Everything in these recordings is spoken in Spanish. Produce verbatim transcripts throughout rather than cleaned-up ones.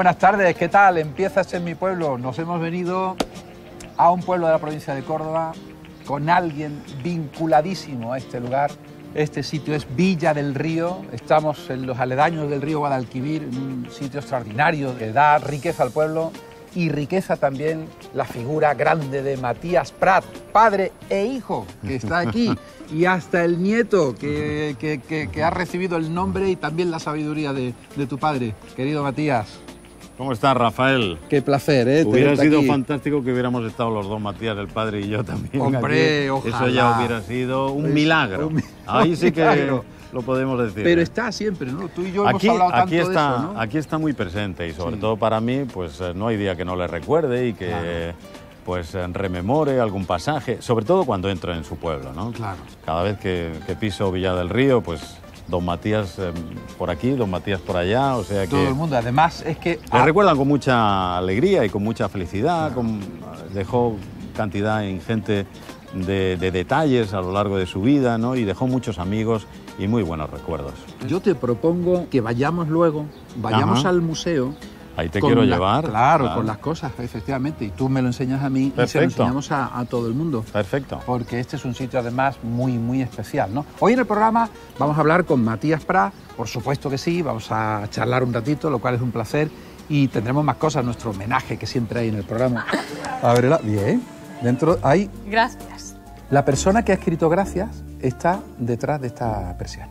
buenas tardes, ¿qué tal? Empieza este en mi pueblo. Nos hemos venido a un pueblo de la provincia de Córdoba con alguien vinculadísimo a este lugar. Este sitio es Villa del Río, estamos en los aledaños del río Guadalquivir, en un sitio extraordinario que da riqueza al pueblo y riqueza también la figura grande de Matías Prat, padre e hijo, que está aquí, y hasta el nieto que, que, que, que ha recibido el nombre y también la sabiduría de, de tu padre, querido Matías. ¿Cómo estás, Rafael? Qué placer, ¿eh? Hubiera sido aquí. fantástico que hubiéramos estado los dos, Matías, el padre y yo también. Hombre, aquí. ojalá. Eso ya hubiera sido un milagro. Un, Ahí sí que milagro. Lo podemos decir. Pero ¿eh? Está siempre, ¿no? Tú y yo aquí, hemos hablado aquí tanto está, de eso, ¿no? Aquí está muy presente y sobre sí. todo para mí, pues no hay día que no le recuerde y que claro. pues rememore algún pasaje, sobre todo cuando entro en su pueblo, ¿no? Claro. Cada vez que, que piso Villa del Río, pues don Matías eh, por aquí, don Matías por allá, o sea que... Todo el mundo, además es que... Le ah, recuerdan con mucha alegría y con mucha felicidad, claro. con, dejó cantidad ingente de, de detalles a lo largo de su vida, ¿no? Y dejó muchos amigos y muy buenos recuerdos. Yo te propongo que vayamos luego, vayamos Ajá. al museo... Ahí te quiero la, llevar. Claro, claro, con las cosas, efectivamente. Y tú me lo enseñas a mí Perfecto. Y se lo enseñamos a, a todo el mundo. Perfecto. Porque este es un sitio, además, muy, muy especial, ¿no? Hoy en el programa vamos a hablar con Matías Prat, por supuesto que sí, vamos a charlar un ratito, lo cual es un placer. Y tendremos más cosas, nuestro homenaje que siempre hay en el programa. A ver, bien. Dentro hay... Gracias. La persona que ha escrito gracias está detrás de esta persiana.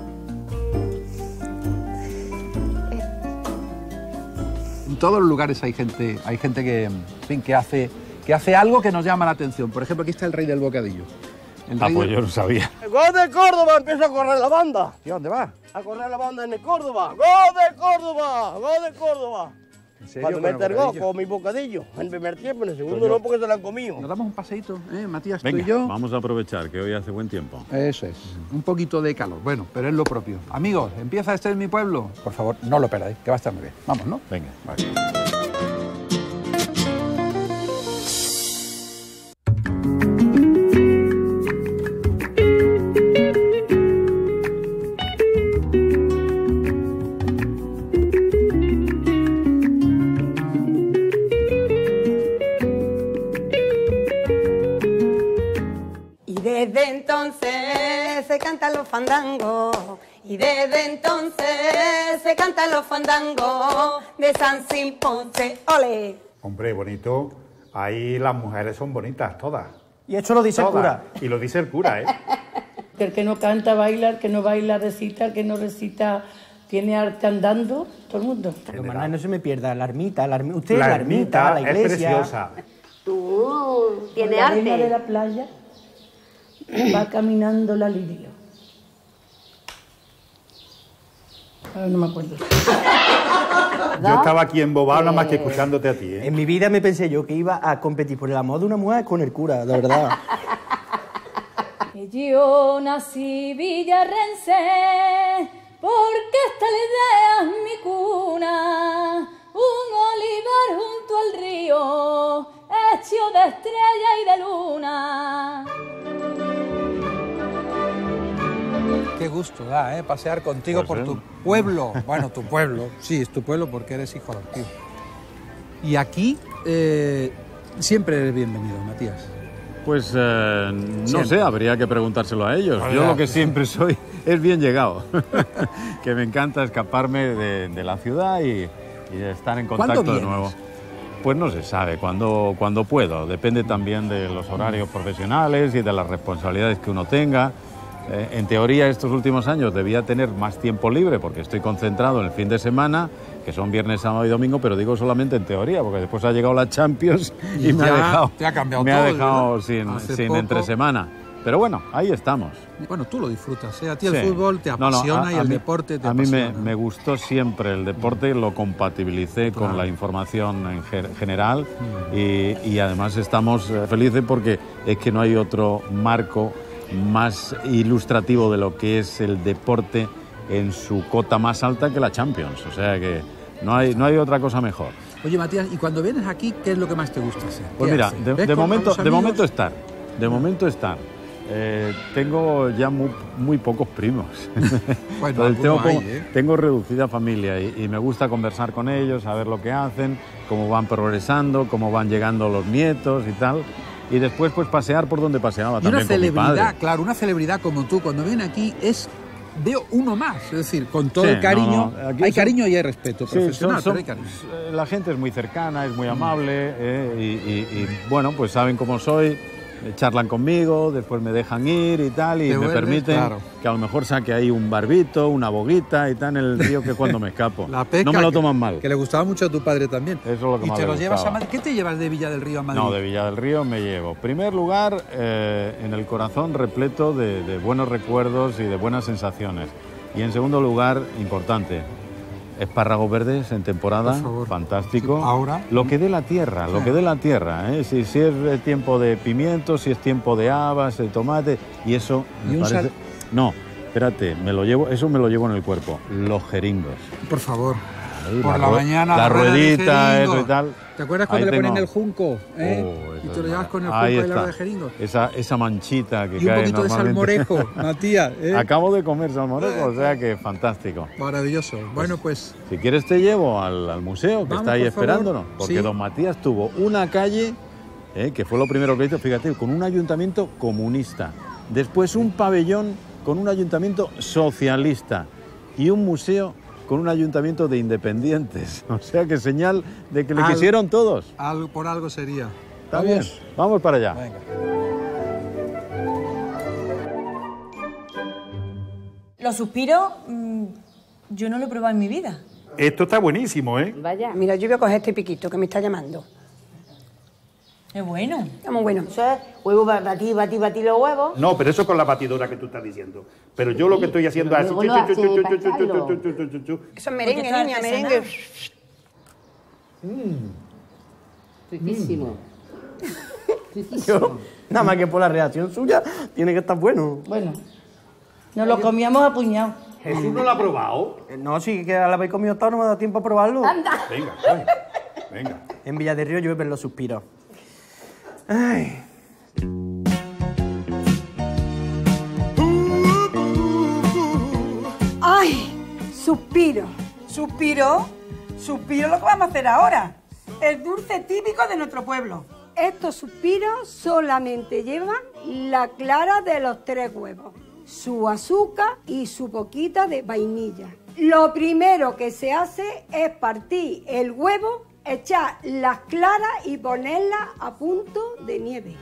En todos los lugares hay gente, hay gente que, en fin, que, hace, que hace algo que nos llama la atención. Por ejemplo, aquí está el rey del bocadillo. El ah, pues de... yo no sabía. ¡Gol de Córdoba! Empieza a correr la banda. ¿Y a dónde va? A correr la banda en el Córdoba. ¡Gol de Córdoba! ¡Gol de Córdoba! ¿En serio? Cuando mete el gol con mi bocadillo. En el primer tiempo, en el segundo no, porque se lo han comido. Nos damos un paseíto, ¿eh, Matías? Venga, tú y yo. Vamos a aprovechar que hoy hace buen tiempo. Eso es. Un poquito de calor. Bueno, pero es lo propio. Amigos, empieza este en mi pueblo. Por favor, no lo perdáis, que va a estar muy bien. Vamos, ¿no? Venga. Vale. Desde entonces se cantan los fandangos y desde entonces se cantan los fandangos de San Silponce, ole. Hombre, bonito, ahí las mujeres son bonitas, todas. Y esto lo dice todas. el cura. Y lo dice el cura, ¿eh? Que el que no canta baila, el que no baila recita, el que no recita tiene arte andando, todo el mundo. Hermana, no se me pierda, la ermita, la ermita. Usted la, la ermita, la iglesia. Es preciosa. Tú, tiene la arte. arena de la playa va caminando la lidia. Ahora no me acuerdo. Yo estaba aquí embobado nada más que escuchándote a ti, ¿eh? En mi vida me pensé yo que iba a competir por el amor de una mujer con el cura, de verdad. Yo nací villarrense porque esta la idea es mi cuna. Un olivar junto al río, hecho de estrella y de luna. Qué gusto da, ¿eh? Pasear contigo pues por tu pueblo. Bueno, tu pueblo. Sí, es tu pueblo porque eres hijo adoptivo. Y aquí eh, siempre eres bienvenido, Matías. Pues eh, no siempre. sé, habría que preguntárselo a ellos. Yo lo que siempre soy es bien llegado. Que me encanta escaparme de, de la ciudad y, y estar en contacto de nuevo. Pues no se sabe, cuando, cuando puedo. Depende también de los horarios profesionales y de las responsabilidades que uno tenga. Eh, en teoría, estos últimos años debía tener más tiempo libre porque estoy concentrado en el fin de semana, que son viernes, sábado y domingo, pero digo solamente en teoría, porque después ha llegado la Champions y, y me ha dejado, te ha cambiado me todo, ha dejado ¿verdad? sin, sin poco... entresemana. Pero bueno, ahí estamos. Bueno, tú lo disfrutas, ¿eh? A ti el sí. fútbol te apasiona no, no, a, y el a mí, deporte te a apasiona. A mí me, me gustó siempre el deporte, lo compatibilicé claro. con la información en general mm. y, y además estamos felices porque es que no hay otro marco más ilustrativo de lo que es el deporte en su cota más alta que la Champions. O sea que no hay, no hay otra cosa mejor. Oye, Matías, y cuando vienes aquí, ¿qué es lo que más te gusta hacer? Pues mira, de, de, momento, de momento estar, de momento estar. Eh, tengo ya muy, muy pocos primos. Bueno, tengo, hay, como, ¿eh? tengo reducida familia y, y me gusta conversar con ellos, saber lo que hacen, cómo van progresando, cómo van llegando los nietos y tal. Y después pues pasear por donde paseaba Y también una con mi celebridad, padre. claro, una celebridad como tú, cuando viene aquí es... Veo uno más, es decir, con todo Sí, el cariño, no, no, aquí hay son- cariño y hay respeto Sí, profesional, son- son- pero hay cariño. eh, la gente es muy cercana, es muy amable eh, y, y- y, bueno, pues saben cómo soy, eh, charlan conmigo, después me dejan ir y tal y Te me vuelves, permiten claro. que a lo mejor saque ahí un barbito, una boguita y tal en el río, que es cuando me escapo. La pesca, no me lo que- toman mal. Que le gustaba mucho a tu padre también. Eso es lo que y más te le los llevas a gustaba. Madrid. ¿Qué te llevas de Villa del Río a Madrid? No, de Villa del Río me llevo. Primer lugar, eh, en el corazón repleto de, de buenos recuerdos y de buenas sensaciones. Y en segundo lugar, importante, espárragos verdes en temporada, Por favor. fantástico. Sí, ahora. Lo que dé la tierra, lo que dé la tierra. ¿eh? Si, si es eh, tiempo de pimientos, si es tiempo de habas, de tomate, y eso ¿Y me un parece... sal- No, espérate, me lo llevo, eso me lo llevo en el cuerpo, los jeringos. Por favor. Ahí, Por la la rue- mañana. la rueda de ruedita, jeringo. eso y tal. ¿Te acuerdas cuando Ahí le ponen tengo- el junco? ¿eh? Oh, y eso te lo es llevas con el junco Ahí y la está. rueda de jeringo. Esa, esa manchita que Y un cae poquito de normalmente. salmorejo, Matías. ¿eh? Acabo de comer salmorejo, o sea que fantástico. Maravilloso. Bueno, pues Si quieres te llevo al, al museo que Vamos, está ahí por favor. esperándonos, porque Sí. don Matías tuvo una calle, eh, que fue lo primero que hizo, fíjate, con un ayuntamiento comunista, después un pabellón con un ayuntamiento socialista y un museo con un ayuntamiento de independientes. O sea que señal de que le Al- quisieron todos. algo, por algo sería. Está bien, vamos para allá. Venga. Los suspiros, mmm, yo no lo he probado en mi vida. Esto está buenísimo, ¿eh? Vaya. Mira, yo voy a coger este piquito que me está llamando. Es bueno. Está muy bueno. Eso es huevo, batí, batí, batí los huevos. No, pero eso con la batidora que tú estás diciendo. Pero yo lo que estoy haciendo es... Luego lo hace pasarlo. Eso es merengue, Porque niña, está merengue. Riquísimo. Yo, nada más que por la reacción suya, tiene que estar bueno. Bueno, nos lo comíamos a puñado. ¿Jesús no lo ha probado? Eh, No, sí, que la habéis comido todo, no me ha dado tiempo a probarlo. ¡Anda! Venga, coño. Venga. En Villa del Río llueven los suspiros. Ay. ¡Ay! Suspiro. Suspiro, suspiro lo que vamos a hacer ahora. El dulce típico de nuestro pueblo. Estos suspiros solamente llevan la clara de los tres huevos, su azúcar y su poquita de vainilla. Lo primero que se hace es partir el huevo, echar las claras y ponerlas a punto de nieve.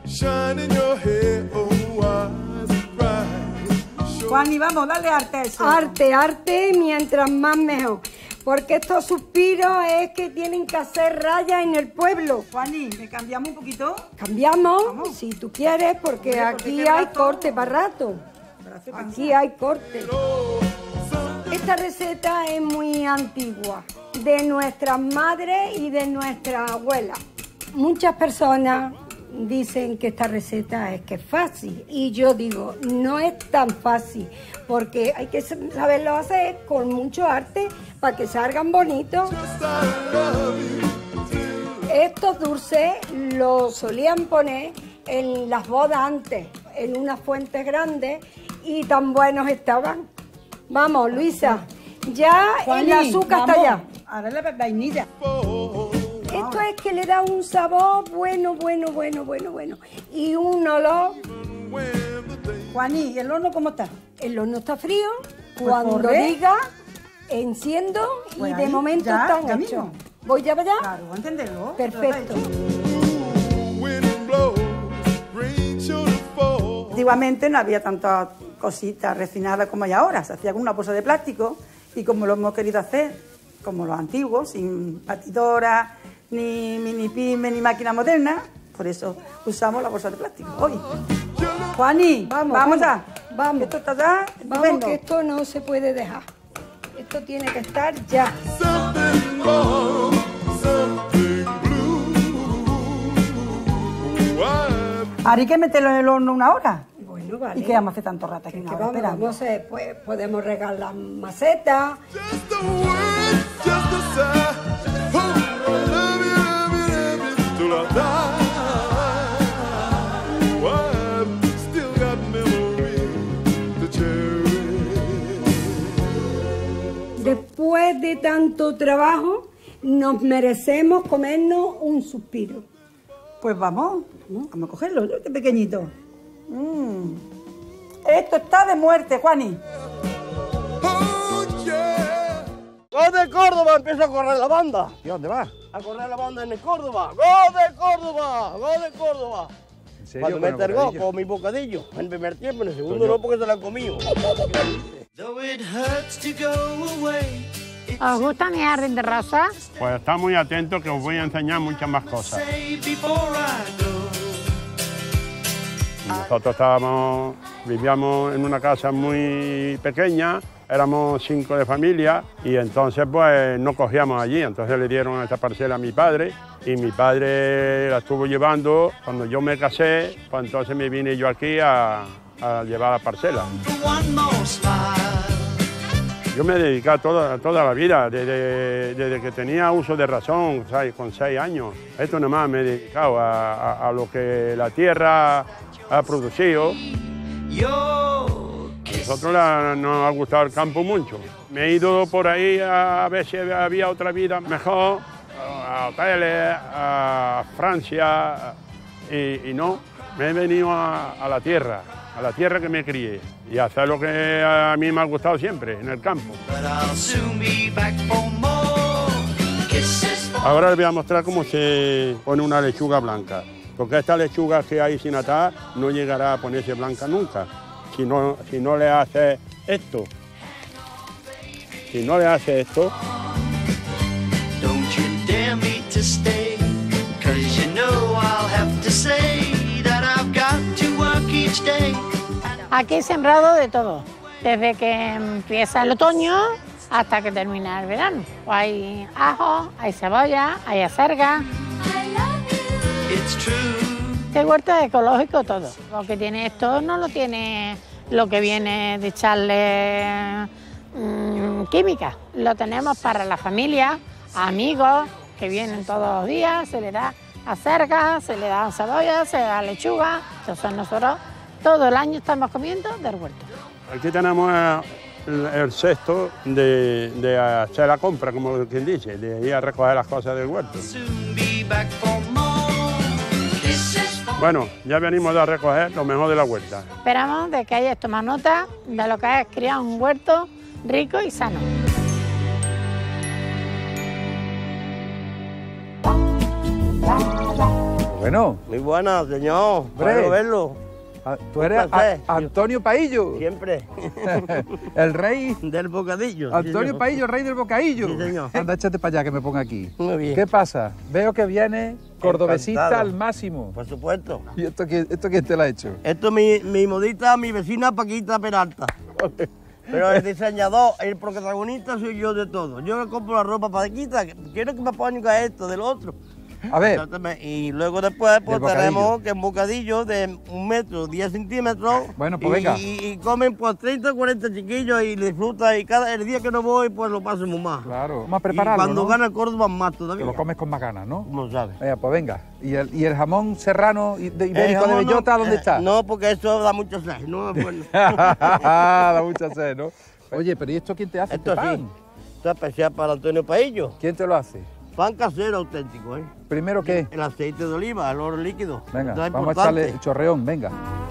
Juan, y vamos, dale arte a eso. Arte, arte, mientras más mejor. Porque estos suspiros es que tienen que hacer rayas en el pueblo. Juani, ¿me cambiamos un poquito? Cambiamos, Vamos. si tú quieres, porque Hombre, porque aquí qué hay rato. corte para rato. Para hacer Aquí hay corte. Esta receta es muy antigua, de nuestras madres y de nuestras abuelas. Muchas personas dicen que esta receta es que es fácil y yo digo, no es tan fácil porque hay que saberlo hacer con mucho arte para que salgan bonitos. Estos dulces los solían poner en las bodas antes, en unas fuentes grandes y tan buenos estaban. Vamos, Luisa, ya Juani, el azúcar vamos. está allá. Ahora la vainilla. Esto es que le da un sabor bueno, bueno, bueno, bueno, bueno. Y un olor. Juani, ¿y el horno cómo está? El horno está frío. Pues Cuando corre. diga, enciendo Pues y de ahí, momento ya, están ya hechos. mismo. ¿Voy ya para allá? Claro, voy a entenderlo. Perfecto. Antiguamente no había tantas cositas refinadas como hay ahora. Se hacía con una bolsa de plástico y como lo hemos querido hacer, como los antiguos, sin batidora, ni mini pyme, ni máquina moderna, por eso usamos la bolsa de plástico hoy. Juani, Vamos, vamos, vamos, ya. vamos. Esto está ya. Vamos, estupendo. que esto no se puede dejar. Esto tiene que estar ya. Ahora hay que meterlo en el horno una hora. Bueno, vale. ¿Y qué vamos a hacer tanto rato aquí? Que Una hora vamos, esperando. no sé, pues podemos regalar macetas. después de tanto trabajo, nos merecemos comernos un suspiro. Pues vamos, vamos a cogerlo, este pequeñito. Mm. Esto está de muerte, Juani. ¡Gol de Córdoba! Empieza a correr la banda. ¿Y dónde va? A correr la banda en el Córdoba. ¡Gol de Córdoba! ¡Gol de Córdoba! ¿En serio? Cuando mete el gol con mi bocadillo. En el primer tiempo, en el segundo no, porque se la han comido. ¿Os gusta mi jardín de rosas? Pues está muy atento que os voy a enseñar muchas más cosas. Nosotros estábamos, vivíamos en una casa muy pequeña, éramos cinco de familia y entonces pues no cogíamos allí, entonces le dieron esta parcela a mi padre y mi padre la estuvo llevando. Cuando yo me casé, pues entonces me vine yo aquí a, a llevar la parcela. Yo me he dedicado toda, toda la vida, desde, desde que tenía uso de razón, ¿sabes? Con seis años. Esto nada más me he dedicado a, a, a lo que la tierra ha producido. A nosotros la, nos ha gustado el campo mucho. Me he ido por ahí a ver si había otra vida mejor, a hoteles, a Francia, y, y no, me he venido a, a la tierra. a la tierra que me crié y hacer lo que a mí me ha gustado siempre, en el campo. Ahora les voy a mostrar cómo se pone una lechuga blanca, porque esta lechuga que hay sin atar no llegará a ponerse blanca nunca, si no, si no le hace esto. Si no le hace esto... Aquí he sembrado de todo, desde que empieza el otoño hasta que termina el verano. Hay ajo, hay cebolla, hay acelga. Este huerto es ecológico todo. Lo que tiene esto no lo tiene lo que viene de echarle mmm, química. Lo tenemos para la familia, amigos que vienen todos los días, se le da acelga, se le da cebolla, se le da lechuga. Entonces nosotros todo el año estamos comiendo del huerto. Aquí tenemos el, el cesto de, de hacer la compra, como quien dice, de ir a recoger las cosas del huerto. Bueno, ya venimos a recoger lo mejor de la huerta. Esperamos de que hayáis tomado nota de lo que es criar un huerto rico y sano. Bueno. Muy buena, señor. Quiero verlo. Ah, tú eres a, Antonio Paillo. Siempre. El rey del bocadillo. Antonio sí, Paillo, rey del bocadillo. Sí, señor. Anda, échate para allá que me ponga aquí. Muy bien. ¿Qué pasa? Veo que viene cordobesista Encantado. al máximo. Por supuesto. ¿Y esto quién, esto quién te lo ha hecho? Esto es mi, mi modista, mi vecina Paquita Peralta. Pero el diseñador, el protagonista soy yo de todo. Yo le compro la ropa para Paquita, quiero que me ponga esto, del otro. A ver. Y luego después pues, tenemos que un bocadillo de un metro, diez centímetros. Bueno, pues y, venga. Y, y comen pues treinta o cuarenta chiquillos y disfrutan. Y cada el día que no voy, pues lo paso muy más. Claro, vamos a prepararlo, y cuando ¿no? gana el Córdoba, más todavía. Que lo comes con más ganas, ¿no? Como sabes. Venga, pues venga. ¿Y el, y el jamón serrano de ibérico jamón de bellota no, dónde eh, está? No, porque eso da mucha sed. No, bueno. Da mucha sed, ¿no? Oye, pero ¿y esto quién te hace Esto este pan? sí. Esto es especial para Antonio Paillo. ¿Quién te lo hace? Pan casero auténtico, ¿eh? ¿Primero qué? El aceite de oliva, el oro líquido. Venga, Esto es vamos importante. a echarle el chorreón, venga.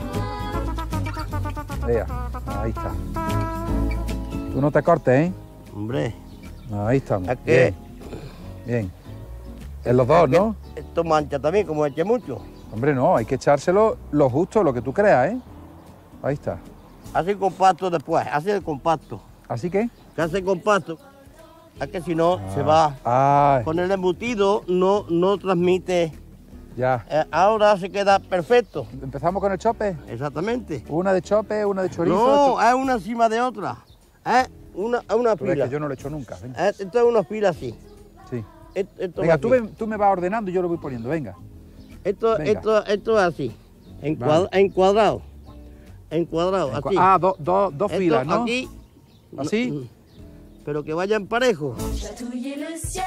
Vea, ahí está. Tú no te cortes, ¿eh? Hombre. Ahí estamos. ¿A qué? Bien. Bien. En los dos, ¿no? Esto mancha también, como eche mucho. Hombre, no, hay que echárselo lo justo, lo que tú creas, ¿eh? Ahí está. Hace compacto después, hace el compacto. ¿Así que? Que hace compacto. Es que si no, Ah. se va. Ay. Con el embutido no, no transmite. Ya. Eh, ahora se queda perfecto. ¿Empezamos con el chope? Exactamente. Una de chope, una de chorizo. No, es una encima de otra. Es una, es una Tú ves fila. que yo no lo he hecho nunca. Venga, Es- Esto es una fila así. sí. Esto, esto Venga va tú, así. me, tú me vas ordenando y yo lo voy poniendo, venga. Esto, Venga. esto, esto es así. En, Vale. cuad- en cuadrado. En cuadrado, En cua- así. Ah, do- do- dos Esto filas, ¿no? Aquí. ¿Así? Pero que vayan parejos.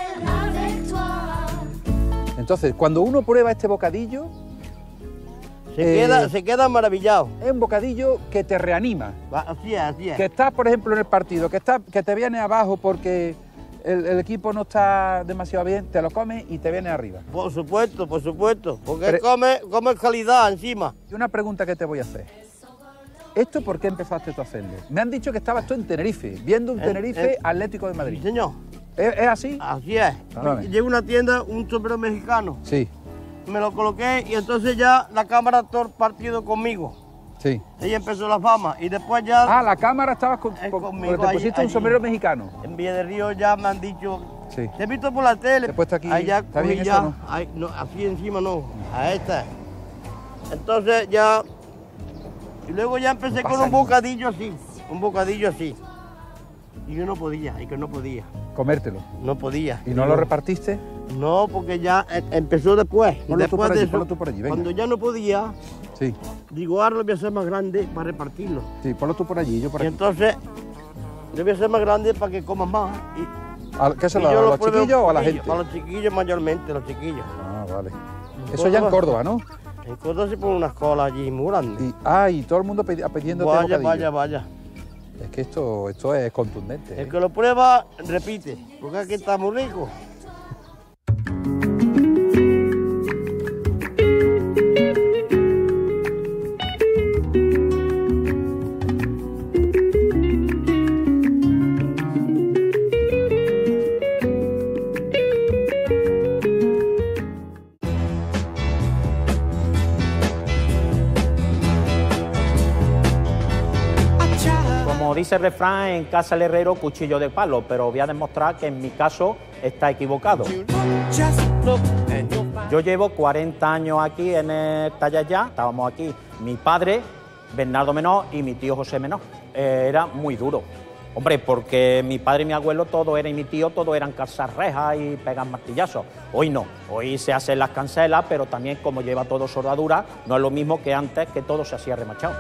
Entonces, cuando uno prueba este bocadillo, Se, eh, queda, se queda maravillado. Es un bocadillo que te reanima. Así es, así es. Que estás, por ejemplo, en el partido, que, estás, que te viene abajo porque el, el equipo no está demasiado bien, te lo comes y te viene arriba. Por supuesto, por supuesto, porque Pero, come, come calidad encima. Y una pregunta que te voy a hacer. ¿Esto por qué empezaste tú a hacerlo? Me han dicho que estabas tú en Tenerife, viendo un En- Tenerife en- Atlético de Madrid. Sí, señor. ¿Es, es así? Así es. Perdóname. Llevo una tienda, un sombrero mexicano. Sí, Me lo coloqué y entonces ya la cámara todo el partido conmigo. sí. Ahí empezó la fama y después ya... Ah, la cámara estabas con, Eh, con- conmigo porque te allí- pusiste un allí. sombrero mexicano. En Villa del Río ya me han dicho... Sí. Te he visto por la tele. Te he puesto aquí. Allá ¿Está cogí bien ya. eso o no? Ahí, no, así encima no. A esta. Entonces ya... Y luego ya empecé No con pasa un nada. bocadillo así. Un bocadillo así. Y yo no podía, y que no podía. Comértelo. No podía. ¿Y no lo repartiste? No, porque ya eh, empezó después. Y Ponlo tú después por de allí, eso, ponlo tú por allí, venga. cuando ya no podía, Sí, digo, ahora lo voy a hacer más grande para repartirlo. sí, ponlo tú por allí, yo por Y aquí. entonces, lo voy a hacer más grande para que coman más. Y, ¿A- ¿Qué se y lo yo a lo los pruebo chiquillos o a la chiquillo, gente? A los chiquillos mayormente, los chiquillos. Ah, vale. Eso ya en Córdoba, ¿no? En Córdoba se pone unas colas allí muy grandes. Y, ah, y todo el mundo pedi- pidiéndote Vaya, bocadillo. vaya, vaya. Es que esto, esto es contundente. ¿eh? El que lo prueba, repite, porque aquí está muy rico. Como dice el refrán, en casa el herrero, cuchillo de palo, pero voy a demostrar que en mi caso está equivocado. Yo llevo cuarenta años aquí en el Tallallá, estábamos aquí mi padre, Bernardo Menor, y mi tío José Menor. Eh, era muy duro. Hombre, porque mi padre y mi abuelo, todo era, y mi tío, todo eran calzar rejas y pegar martillazos. Hoy no, hoy se hacen las cancelas, pero también como lleva todo soldadura, no es lo mismo que antes, que todo se hacía remachado.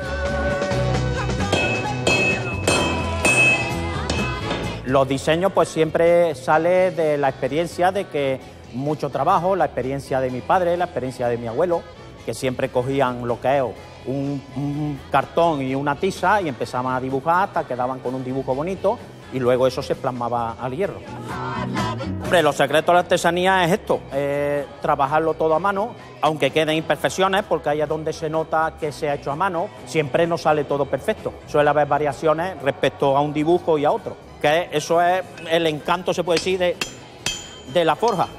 Los diseños pues siempre sale de la experiencia de que mucho trabajo, la experiencia de mi padre, la experiencia de mi abuelo, que siempre cogían lo que es un, un cartón y una tiza y empezaban a dibujar hasta que daban con un dibujo bonito y luego eso se plasmaba al hierro. Hombre, los secretos de la artesanía es esto, eh, trabajarlo todo a mano, aunque queden imperfecciones, porque ahí es donde se nota que se ha hecho a mano, siempre no sale todo perfecto. Suele haber variaciones respecto a un dibujo y a otro, que eso es el encanto, se puede decir, de, de la forja.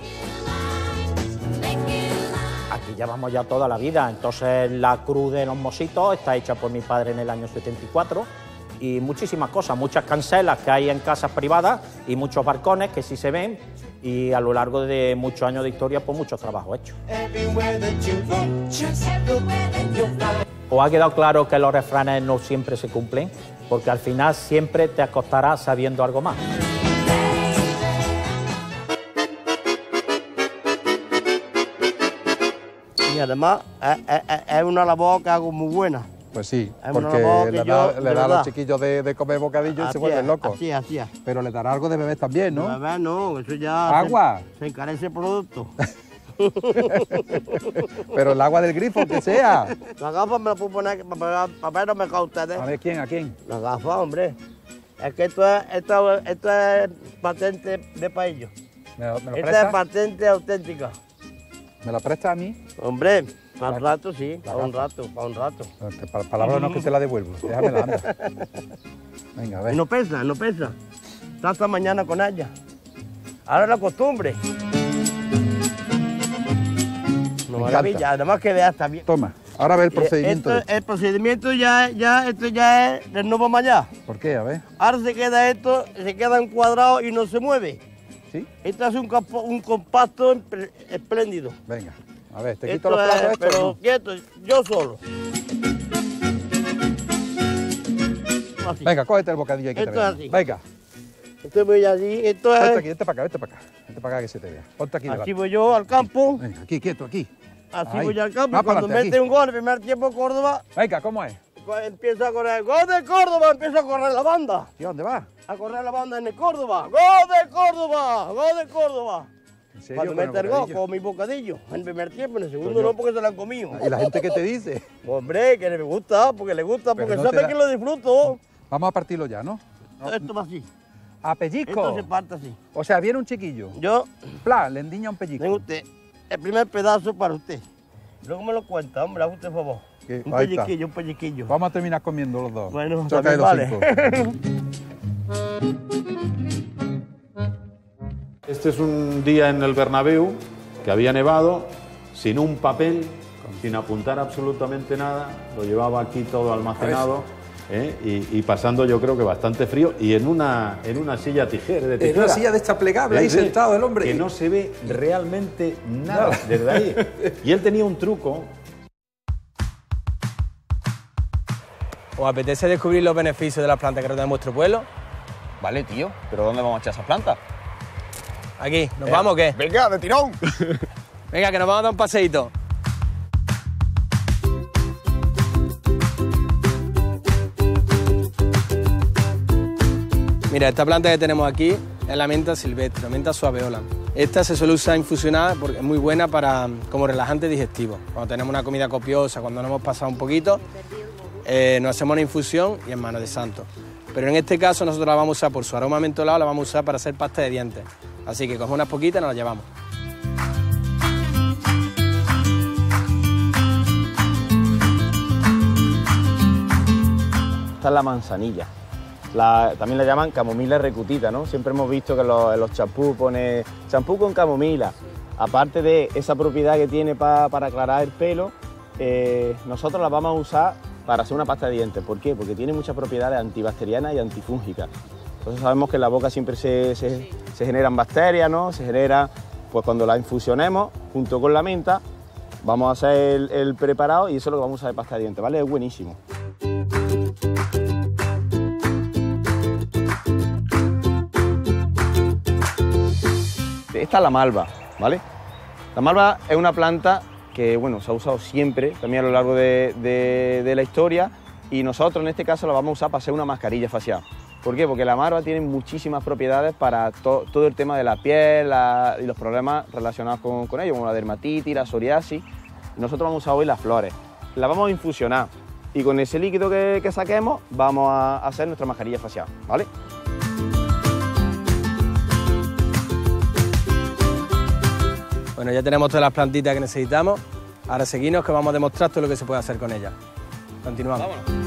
Aquí llevamos ya toda la vida, entonces la cruz de los mositos está hecha por mi padre en el año setenta y cuatro, y muchísimas cosas, muchas cancelas que hay en casas privadas y muchos balcones que sí se ven, y a lo largo de muchos años de historia, pues muchos trabajos hechos. ¿Os ha quedado claro que los refranes no siempre se cumplen? Porque al final siempre te acostarás sabiendo algo más. Y además es, es- es una labor que hago muy buena. Pues sí, Es una porque labor que le yo, da, de le da a verdad. los chiquillos de, de comer bocadillo y Así se vuelven es, locos. Así es, así es. Pero le dará algo de beber también, ¿no? Bebé, no, eso ya... Agua. Se, se encarece el producto. Pero el agua del grifo, que sea. Las gafas me las puedo poner para, para ver los mercados ustedes. A ver, ¿quién? ¿A quién? Las gafas, hombre. Es que esto es, esto, esto es patente de paello. ¿Me lo, me lo Esta es prestas? patente auténtica. ¿Me lo prestas a mí? Hombre, para un rato sí, para un rato, para un rato. Para palabras no, que te la devuelvo. Déjamela, anda. Venga, a ver. No pesa, no pesa. Está hasta mañana con ella. Ahora es la costumbre. No, Me maravilla, encanta. además que veas también. Toma, ahora ve el Eh, procedimiento. esto- el procedimiento ya, ya, esto ya es del nuevo mallá. ¿Por qué? A ver. Ahora se queda esto, se queda encuadrado y no se mueve. ¿Sí? Esto hace un, campo- un compacto empre- espléndido. Venga, a ver, te quito Esto los platos es, estos. pero ¿no? quieto, yo solo. Así. Venga, cógete el bocadillo ahí que Esto te es vea. así. Venga, Esto voy allí, esto ponte es. aquí, vente para acá, vente para acá. Vente para acá que se te vea. Ponte aquí Así delante. voy yo al campo. Venga, aquí, quieto, aquí. Así Ahí. voy al campo. Más y cuando pa'lante, mete aquí. un gol, el primer tiempo Córdoba, Venga, ¿cómo es? pues empieza a correr. ¡Gol de Córdoba! Empieza a correr la banda. ¿Y dónde va? A correr la banda en el Córdoba. ¡Gol de Córdoba! ¡Gol de Córdoba! ¿En serio? Cuando ¿Con mete el el gol, bocadillo? con mi bocadillo. En el primer tiempo, en el segundo Coño. no, porque se lo han comido. ¿Y la gente qué te dice? Hombre, que le gusta, porque le gusta, Pero porque no te sabe da- que lo disfruto. Vamos a partirlo ya, ¿no? Esto va así. ¿A pellizco? Esto se parte así. O sea, viene un chiquillo. Yo, Pla, le endiña un pellizco. tengo usted el primer pedazo para usted. Luego me lo cuenta, hombre, haga usted favor. Que- Un ahí está. pellizquillo, un pellizquillo. Vamos a terminar comiendo los dos. Bueno, Choca de también los vale. cinco. Este es un día en el Bernabéu que había nevado, sin un papel, sin apuntar absolutamente nada, lo llevaba aquí todo almacenado, ¿eh? y, y pasando yo creo que bastante frío, y en una, en una silla tijera, de tijera. En una silla de esta plegable, ahí Sí, sí, sentado el hombre. que no se ve realmente nada desde ahí. Y él tenía un truco. ¿Os apetece descubrir los beneficios de las plantas que rodean vuestro pueblo? Vale, tío, pero ¿dónde vamos a echar esas plantas? Aquí, ¿nos Eh, vamos o qué? Venga, de tirón. Venga, que nos vamos a dar un paseíto. Mira, esta planta que tenemos aquí es la menta silvestre, la menta suaveola. Esta se suele usar infusionada porque es muy buena para, como relajante digestivo. Cuando tenemos una comida copiosa, cuando nos hemos pasado un poquito, eh, nos hacemos una infusión y en manos de santo. Pero en este caso nosotros la vamos a usar por su aroma mentolado, la vamos a usar para hacer pasta de dientes. Así que cogemos unas poquitas y nos las llevamos. Esta es la manzanilla. La- también la llaman camomila recutita, ¿no? Siempre hemos visto que en los, en los champús pone champú con camomila. Aparte de esa propiedad que tiene pa- para aclarar el pelo, eh, nosotros la vamos a usar para hacer una pasta de dientes. ¿Por qué? Porque tiene muchas propiedades antibacterianas y antifúngicas. Entonces sabemos que en la boca siempre se, se- se generan bacterias, ¿no? Se genera, pues cuando la infusionemos junto con la menta, vamos a hacer el, el preparado y eso es lo que vamos a usar de pasta de dientes, ¿vale? Es buenísimo. Esta es la malva, ¿vale? La malva es una planta que, bueno, se ha usado siempre, también a lo largo de, de- de la historia, y nosotros en este caso la vamos a usar para hacer una mascarilla facial. ¿Por qué? Porque la malva tiene muchísimas propiedades para to- todo el tema de la piel la- y los problemas relacionados con, con ello, como la dermatitis, la psoriasis. Y nosotros vamos a usar hoy las flores. La vamos a infusionar y con ese líquido que, que saquemos vamos a hacer nuestra mascarilla facial, ¿vale? Bueno, ya tenemos todas las plantitas que necesitamos. Ahora seguimos que vamos a demostrar todo lo que se puede hacer con ellas. Continuamos.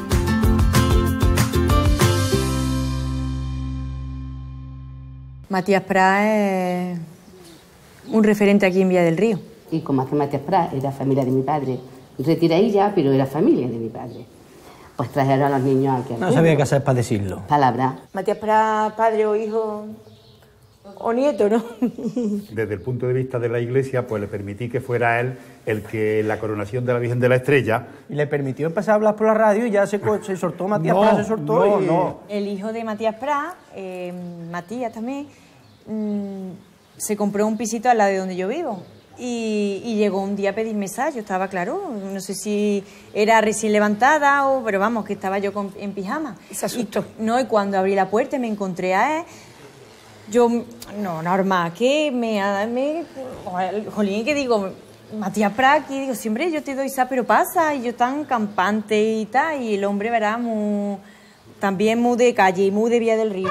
Matías Prat es un referente aquí en Villa del Río. Y como hace Matías Prat, era familia de mi padre. Retiradilla, pero era familia de mi padre. Pues trajeron a los niños aquí. No sabía qué hacer para decirlo. Palabra. Matías Prat, padre o hijo o nieto, ¿no? Desde el punto de vista de la Iglesia, pues le permití que fuera él el que en la coronación de la Virgen de la Estrella... Y le permitió empezar a hablar por la radio y ya se, co- se soltó Matías No, Prat, se soltó no, y... no. El hijo de Matías Prat, eh, Matías también, mm, se compró un pisito al lado de donde yo vivo. Y, y llegó un día a pedirme sal, yo estaba claro, no sé si era recién levantada o, pero vamos, que estaba yo con- en pijama. Se asustó. Y, no, y cuando abrí la puerta y me encontré a él, yo, no, normal, que me, me jolín, que digo, Matías Prat, y digo, siempre yo te doy sal, pero pasa, y yo tan campante y tal, y el hombre, verá, muy, también muy de calle, muy de Villa del Río.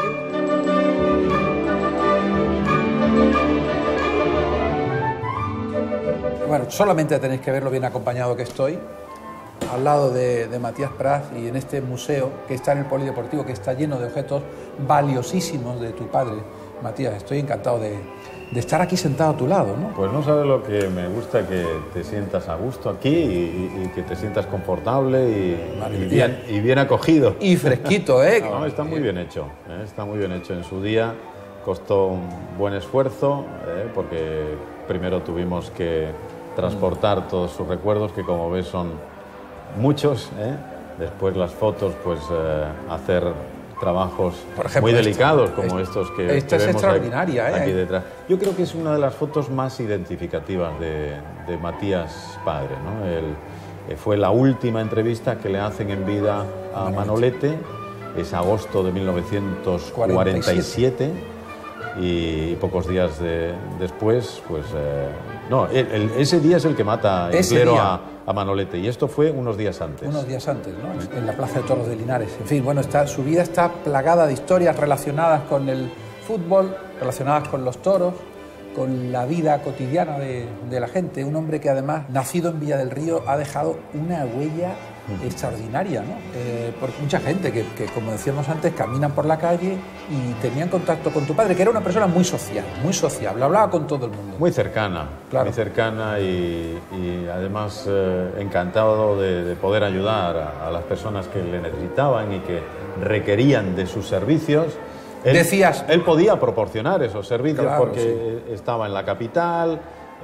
Bueno, solamente tenéis que ver lo bien acompañado que estoy, al lado de, de Matías Prat y en este museo que está en el Polideportivo, que está lleno de objetos valiosísimos de tu padre. Matías, estoy encantado de, de estar aquí sentado a tu lado, ¿no? Pues no sabes lo que me gusta, que te sientas a gusto aquí y, y que te sientas confortable y, y, bien, y bien acogido. Y fresquito, ¿eh? No, está muy bien hecho, ¿eh? Está muy bien hecho. En su día costó un buen esfuerzo, ¿eh? Porque primero tuvimos que transportar todos sus recuerdos, que como ves son muchos, ¿eh? Después las fotos, pues eh, hacer trabajos Por ejemplo, muy esta. delicados como Esta- estos que, esta que es vemos extraordinaria, aquí, ¿eh? aquí detrás. Yo creo que es una de las fotos más identificativas de, de Matías padre, ¿no? Él, eh, fue la última entrevista que le hacen en vida a Manolete, es agosto de mil novecientos cuarenta y siete, y pocos días de, después, pues... Eh, no, el, el, ese día es el que mata el clero a, a Manolete, y esto fue unos días antes. Unos días antes, ¿no? En la Plaza de Toros de Linares. En fin, bueno, está, su vida está plagada de historias relacionadas con el fútbol, relacionadas con los toros, con la vida cotidiana de, de la gente. Un hombre que además, nacido en Villa del Río, ha dejado una huella extraordinaria, ¿no? Eh, por mucha gente que, que, como decíamos antes, caminan por la calle y tenían contacto con tu padre, que era una persona muy social, muy sociable, hablaba con todo el mundo. Muy cercana, claro. Muy cercana y, y además eh, encantado de, de poder ayudar a, a las personas que le necesitaban y que requerían de sus servicios. Él, Decías... Él podía proporcionar esos servicios, claro, porque sí. estaba en la capital,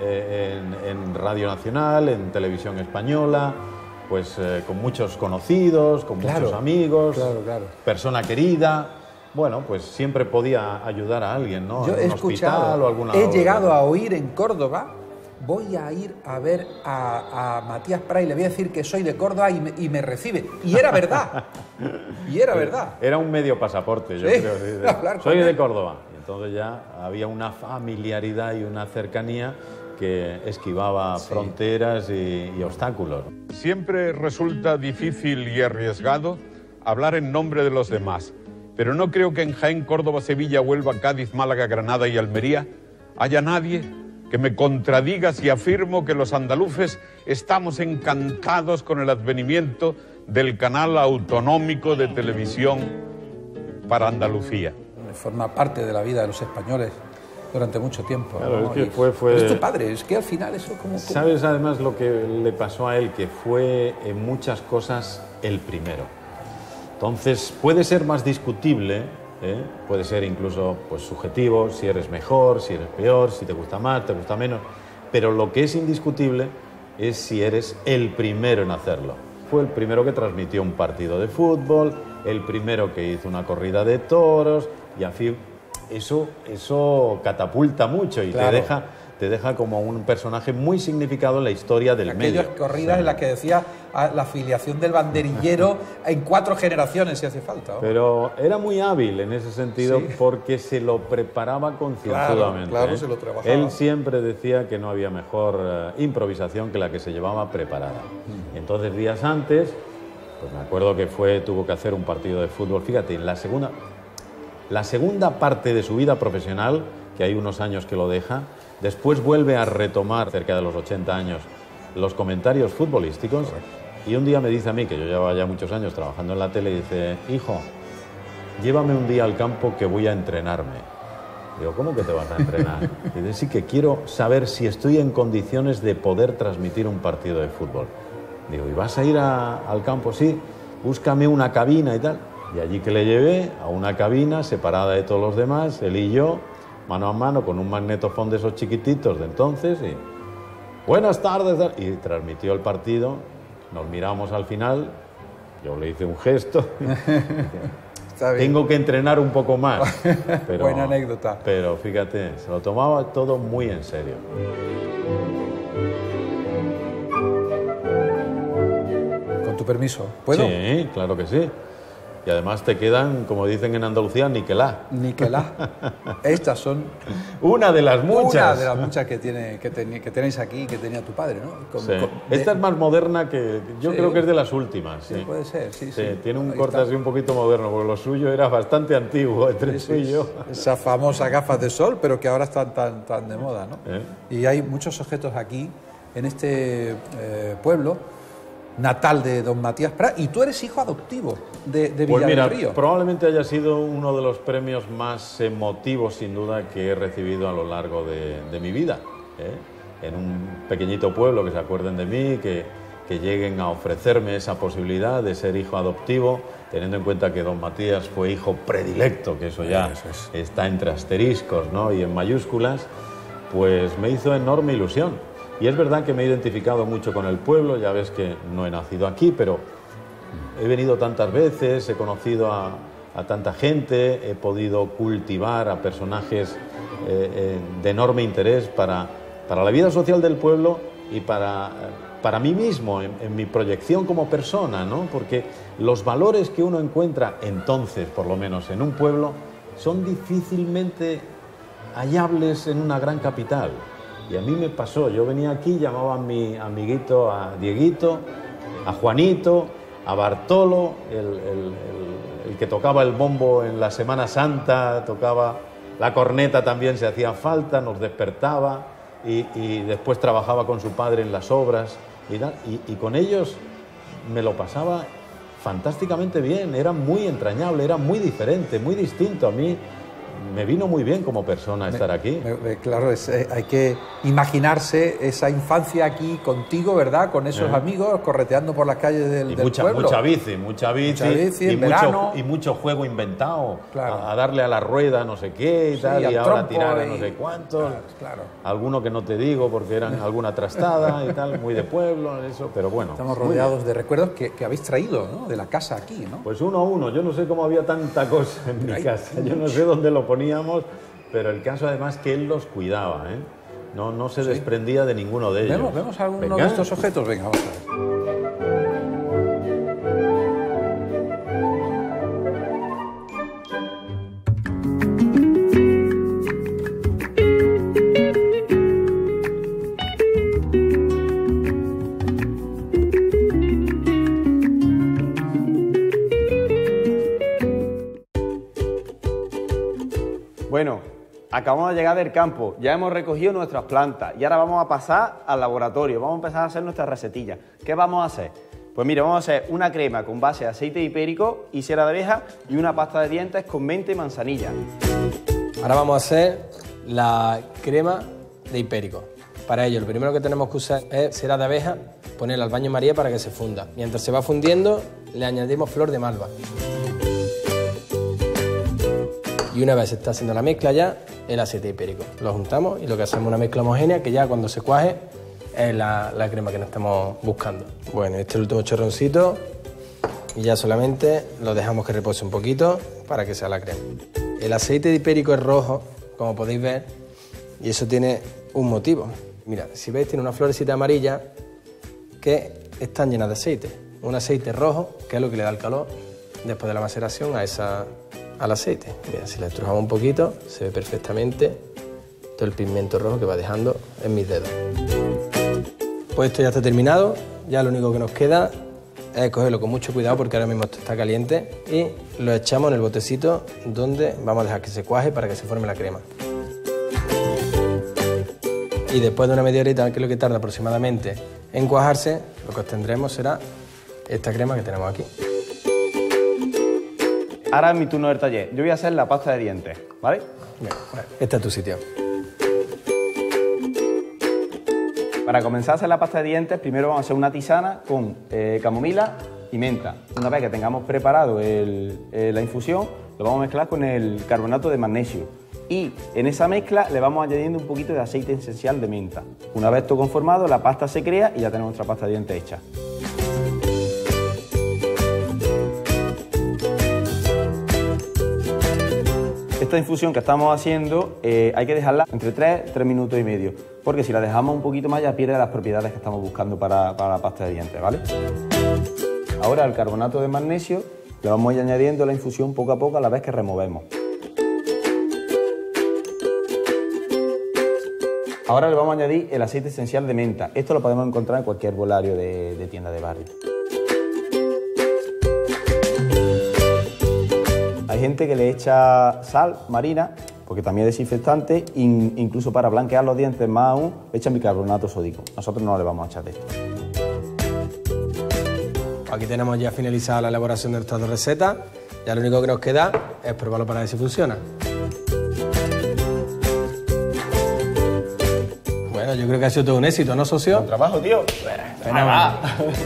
eh, en, en Radio Nacional, en Televisión Española, pues eh, con muchos conocidos, con claro, muchos amigos, claro, claro. persona querida. Bueno, pues siempre podía ayudar a alguien, ¿no? Yo he escuchado, o alguna he obra. llegado a oír en Córdoba, voy a ir a ver a, a Matías Prat y le voy a decir que soy de Córdoba y me, y me recibe. Y era verdad. Y era verdad. Era un medio pasaporte, yo sí, creo. Sí, sí. Hablar soy con de él. Córdoba. Y entonces ya había una familiaridad y una cercanía que esquivaba sí. fronteras y, y obstáculos. Siempre resulta difícil y arriesgado hablar en nombre de los demás, pero no creo que en Jaén, Córdoba, Sevilla, Huelva, Cádiz, Málaga, Granada y Almería haya nadie que me contradiga si afirmo que los andaluces estamos encantados con el advenimiento del canal autonómico de televisión para Andalucía. Forma parte de la vida de los españoles durante mucho tiempo. Claro, ¿no? es que fue, fue... Es tu padre, es que al final eso como... ¿Sabes además lo que le pasó a él? Que fue en muchas cosas el primero. Entonces puede ser más discutible, ¿eh? Puede ser incluso pues, subjetivo, si eres mejor, si eres peor, si te gusta más, te gusta menos, pero lo que es indiscutible es si eres el primero en hacerlo. Fue el primero que transmitió un partido de fútbol, el primero que hizo una corrida de toros, y en fin, eso, eso catapulta mucho y claro. te deja... te deja como un personaje muy significado en la historia del Aquellas medio. Aquellas corridas sí. en las que decía la afiliación del banderillero en cuatro generaciones, si hace falta. ¿no? Pero era muy hábil en ese sentido sí. porque se lo preparaba concienzudamente. Claro, claro, ¿eh? se lo trabajaba. Él siempre decía que no había mejor uh, improvisación que la que se llevaba preparada. Mm. Entonces, días antes, pues me acuerdo que fue, tuvo que hacer un partido de fútbol. Fíjate, en la segunda, la segunda parte de su vida profesional, que hay unos años que lo deja, después vuelve a retomar, cerca de los ochenta años, los comentarios futbolísticos. Y un día me dice a mí, que yo llevaba ya muchos años trabajando en la tele, y dice: hijo, llévame un día al campo que voy a entrenarme. Digo, ¿cómo que te vas a entrenar? Dice, sí, que quiero saber si estoy en condiciones de poder transmitir un partido de fútbol. Digo, ¿y vas a ir a, al campo? Sí, búscame una cabina y tal. Y allí que le llevé a una cabina separada de todos los demás, él y yo, mano a mano, con un magnetofón de esos chiquititos de entonces, y buenas tardes, y transmitió el partido. Nos miramos al final, yo le hice un gesto. Tengo que entrenar un poco más. Pero, buena anécdota. Pero fíjate, se lo tomaba todo muy en serio. Con tu permiso, ¿puedo? Sí, claro que sí. Y además te quedan, como dicen en Andalucía, niquelá. Niquelá. Estas son... Una de las muchas. Una de las muchas que, tiene, que, ten, que tenéis aquí, que tenía tu padre, ¿no? Con, sí. con, Esta de... es más moderna que... Yo sí. creo que es de las últimas. Sí, sí puede ser, sí, sí. sí. Tiene un Ahí corte está. así un poquito moderno, porque lo suyo era bastante antiguo entre sí, tú y yo. Esas famosas gafas de sol, pero que ahora están tan, tan de moda, ¿no? ¿Eh? Y hay muchos objetos aquí, en este eh, pueblo natal de don Matías Prat, y tú eres hijo adoptivo de, de Villa pues mira, del Río. Probablemente haya sido uno de los premios más emotivos, sin duda, que he recibido a lo largo de, de mi vida, ¿eh? En un pequeñito pueblo, que se acuerden de mí, que, que lleguen a ofrecerme esa posibilidad de ser hijo adoptivo, teniendo en cuenta que don Matías fue hijo predilecto, que eso ya eso es. Está entre asteriscos, ¿no? Y en mayúsculas, pues me hizo enorme ilusión. Y es verdad que me he identificado mucho con el pueblo, ya ves que no he nacido aquí, pero he venido tantas veces, he conocido a, a tanta gente, he podido cultivar a personajes eh, eh, de enorme interés para, para la vida social del pueblo y para, para mí mismo, en, en mi proyección como persona, ¿no? Porque los valores que uno encuentra entonces, por lo menos en un pueblo, son difícilmente hallables en una gran capital. Y a mí me pasó, yo venía aquí, llamaba a mi amiguito, a Dieguito, a Juanito, a Bartolo, el, el, el, el que tocaba el bombo en la Semana Santa, tocaba la corneta, también se hacía falta, nos despertaba y, y después trabajaba con su padre en las obras y, tal, y, y con ellos me lo pasaba fantásticamente bien, era muy entrañable, era muy diferente, muy distinto a mí. Me vino muy bien como persona estar aquí. Me, me, claro, es, eh, hay que imaginarse esa infancia aquí contigo, ¿verdad? Con esos eh. amigos, correteando por las calles del, y del mucha, pueblo. Mucha bici, mucha bici, mucha bici y, en mucho, verano. y mucho juego inventado, claro. a, a darle a la rueda no sé qué y sí, tal, y ahora tirar a y... no sé cuántos. Claro, claro. Alguno que no te digo porque eran alguna trastada y tal, muy de pueblo, eso, pero bueno. Estamos rodeados de recuerdos que, que habéis traído, ¿no? De la casa aquí, ¿no? Pues uno a uno, yo no sé cómo había tanta cosa en mi Ay, casa, yo no sé dónde lo poníamos. Pero el caso además que él los cuidaba, ¿eh? No, no se sí. desprendía de ninguno de ellos. ¿Vemos, vemos alguno Venga. de estos objetos? Venga, vamos a ver. Bueno, acabamos de llegar del campo, ya hemos recogido nuestras plantas y ahora vamos a pasar al laboratorio, vamos a empezar a hacer nuestras recetillas. ¿Qué vamos a hacer? Pues mira, vamos a hacer una crema con base de aceite hipérico y cera de abeja y una pasta de dientes con menta y manzanilla. Ahora vamos a hacer la crema de hipérico. Para ello, lo primero que tenemos que usar es cera de abeja, ponerla al baño María para que se funda. Mientras se va fundiendo, le añadimos flor de malva. Y una vez se está haciendo la mezcla ya, el aceite hipérico. Lo juntamos y lo que hacemos es una mezcla homogénea que ya cuando se cuaje es la, la crema que nos estamos buscando. Bueno, este es el último chorroncito y ya solamente lo dejamos que repose un poquito para que sea la crema. El aceite de hipérico es rojo, como podéis ver, y eso tiene un motivo. Mira, si veis tiene una florecita amarilla que están llenas de aceite. Un aceite rojo, que es lo que le da el calor después de la maceración a esa... al aceite. Mira, si le estrujamos un poquito, se ve perfectamente todo el pigmento rojo que va dejando en mis dedos. Pues esto ya está terminado, ya lo único que nos queda es cogerlo con mucho cuidado porque ahora mismo esto está caliente y lo echamos en el botecito donde vamos a dejar que se cuaje para que se forme la crema. Y después de una media horita, que es lo que tarda aproximadamente en cuajarse, lo que obtendremos será esta crema que tenemos aquí. Ahora es mi turno del taller. Yo voy a hacer la pasta de dientes, ¿vale? Bien, bueno, este es tu sitio. Para comenzar a hacer la pasta de dientes, primero vamos a hacer una tisana con eh, camomila y menta. Una vez que tengamos preparado el, eh, la infusión, lo vamos a mezclar con el carbonato de magnesio. Y en esa mezcla le vamos añadiendo un poquito de aceite esencial de menta. Una vez todo conformado, la pasta se crea y ya tenemos nuestra pasta de dientes hecha. Esta infusión que estamos haciendo eh, hay que dejarla entre tres y tres minutos y medio, porque si la dejamos un poquito más ya pierde las propiedades que estamos buscando para, para la pasta de dientes, ¿vale? Ahora el carbonato de magnesio le vamos a ir añadiendo la infusión poco a poco a la vez que removemos. Ahora le vamos a añadir el aceite esencial de menta. Esto lo podemos encontrar en cualquier herbolario de, de tienda de barrio. Hay gente que le echa sal marina, porque también es desinfectante, in, incluso para blanquear los dientes más aún, echan bicarbonato sódico. Nosotros no le vamos a echar de esto. Aquí tenemos ya finalizada la elaboración de nuestras dos recetas. Ya lo único que nos queda es probarlo para ver si funciona. Bueno, yo creo que ha sido todo un éxito, ¿no, socio? Buen trabajo, tío. Fenomenal.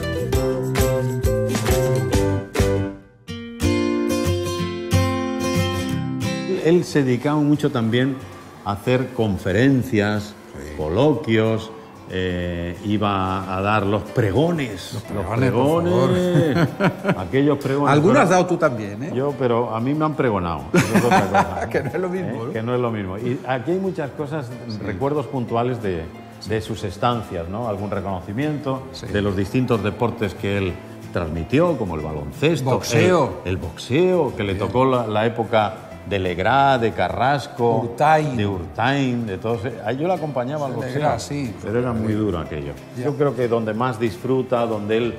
Él se dedicaba mucho también a hacer conferencias, sí. coloquios, eh, iba a dar los pregones. Los pregones, los pregones. Aquellos pregones. Algunos has dado tú también, ¿eh? Yo, pero a mí me han pregonado. Es otra cosa, que no es lo mismo. ¿Eh? ¿no? Que no es lo mismo. Y aquí hay muchas cosas, sí. recuerdos puntuales de, de sus estancias, ¿no? Algún reconocimiento sí. de los distintos deportes que él transmitió, como el baloncesto, boxeo. El, el boxeo, que le Bien. tocó la, la época de Legrá, de Carrasco, Urtain. de Urtain, de todos. Ahí yo le acompañaba al boxeo, Legrá, sí. pero era muy duro aquello. Ya. Yo creo que donde más disfruta, donde él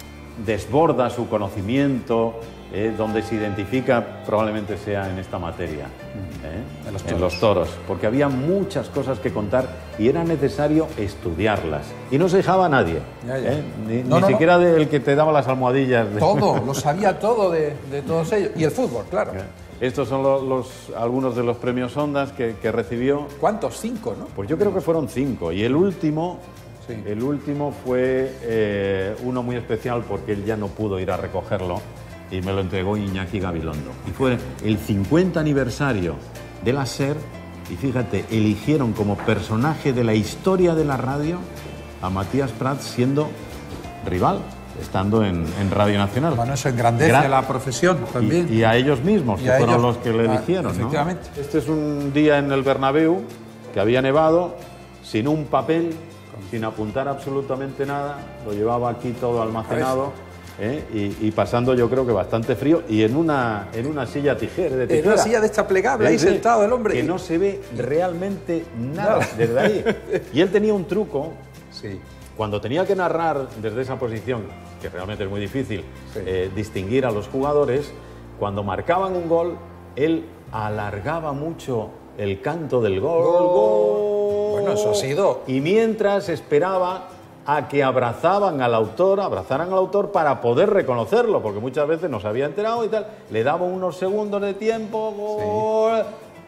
desborda su conocimiento, eh, donde se identifica, probablemente sea en esta materia, ¿eh? En los en toros. los toros, porque había muchas cosas que contar y era necesario estudiarlas. Y no se dejaba a nadie, Ya, ya. ¿eh? ni, No, ni no, siquiera del que te daba las almohadillas. De... Todo, lo sabía todo de, de todos ellos. Y el fútbol, claro. Estos son los, los- algunos de los premios Ondas que, que recibió. ¿Cuántos? Cinco, ¿no? Pues yo creo que fueron cinco. Y el último, Sí. el último fue eh, uno muy especial porque él ya no pudo ir a recogerlo y me lo entregó Iñaki Gabilondo. Y fue el cincuenta aniversario de la SER y fíjate, eligieron como personaje de la historia de la radio a Matías Prats siendo rival, estando en, en Radio Nacional. Bueno, eso engrandece Gran- a la profesión también. Y, y a ellos mismos, Y que a fueron ellos. los que le Ah, eligieron, ¿no? efectivamente. Este es un día en el Bernabéu que había nevado, sin un papel, sin apuntar absolutamente nada, lo llevaba aquí todo almacenado, ¿eh? y, y pasando yo creo que bastante frío, y en una, en una silla tijera, de En tijera. una silla de esta plegable, ahí Sí, sí, sentado el hombre. Que no se ve realmente nada Nada. desde ahí. Y él tenía un truco. Sí. Cuando tenía que narrar desde esa posición, que realmente es muy difícil eh, distinguir a los jugadores, cuando marcaban un gol, él alargaba mucho el canto del gol. gol. Bueno, eso ha sido. Y mientras esperaba a que abrazaban al autor, abrazaran al autor para poder reconocerlo, porque muchas veces no se había enterado y tal, le daba unos segundos de tiempo, gol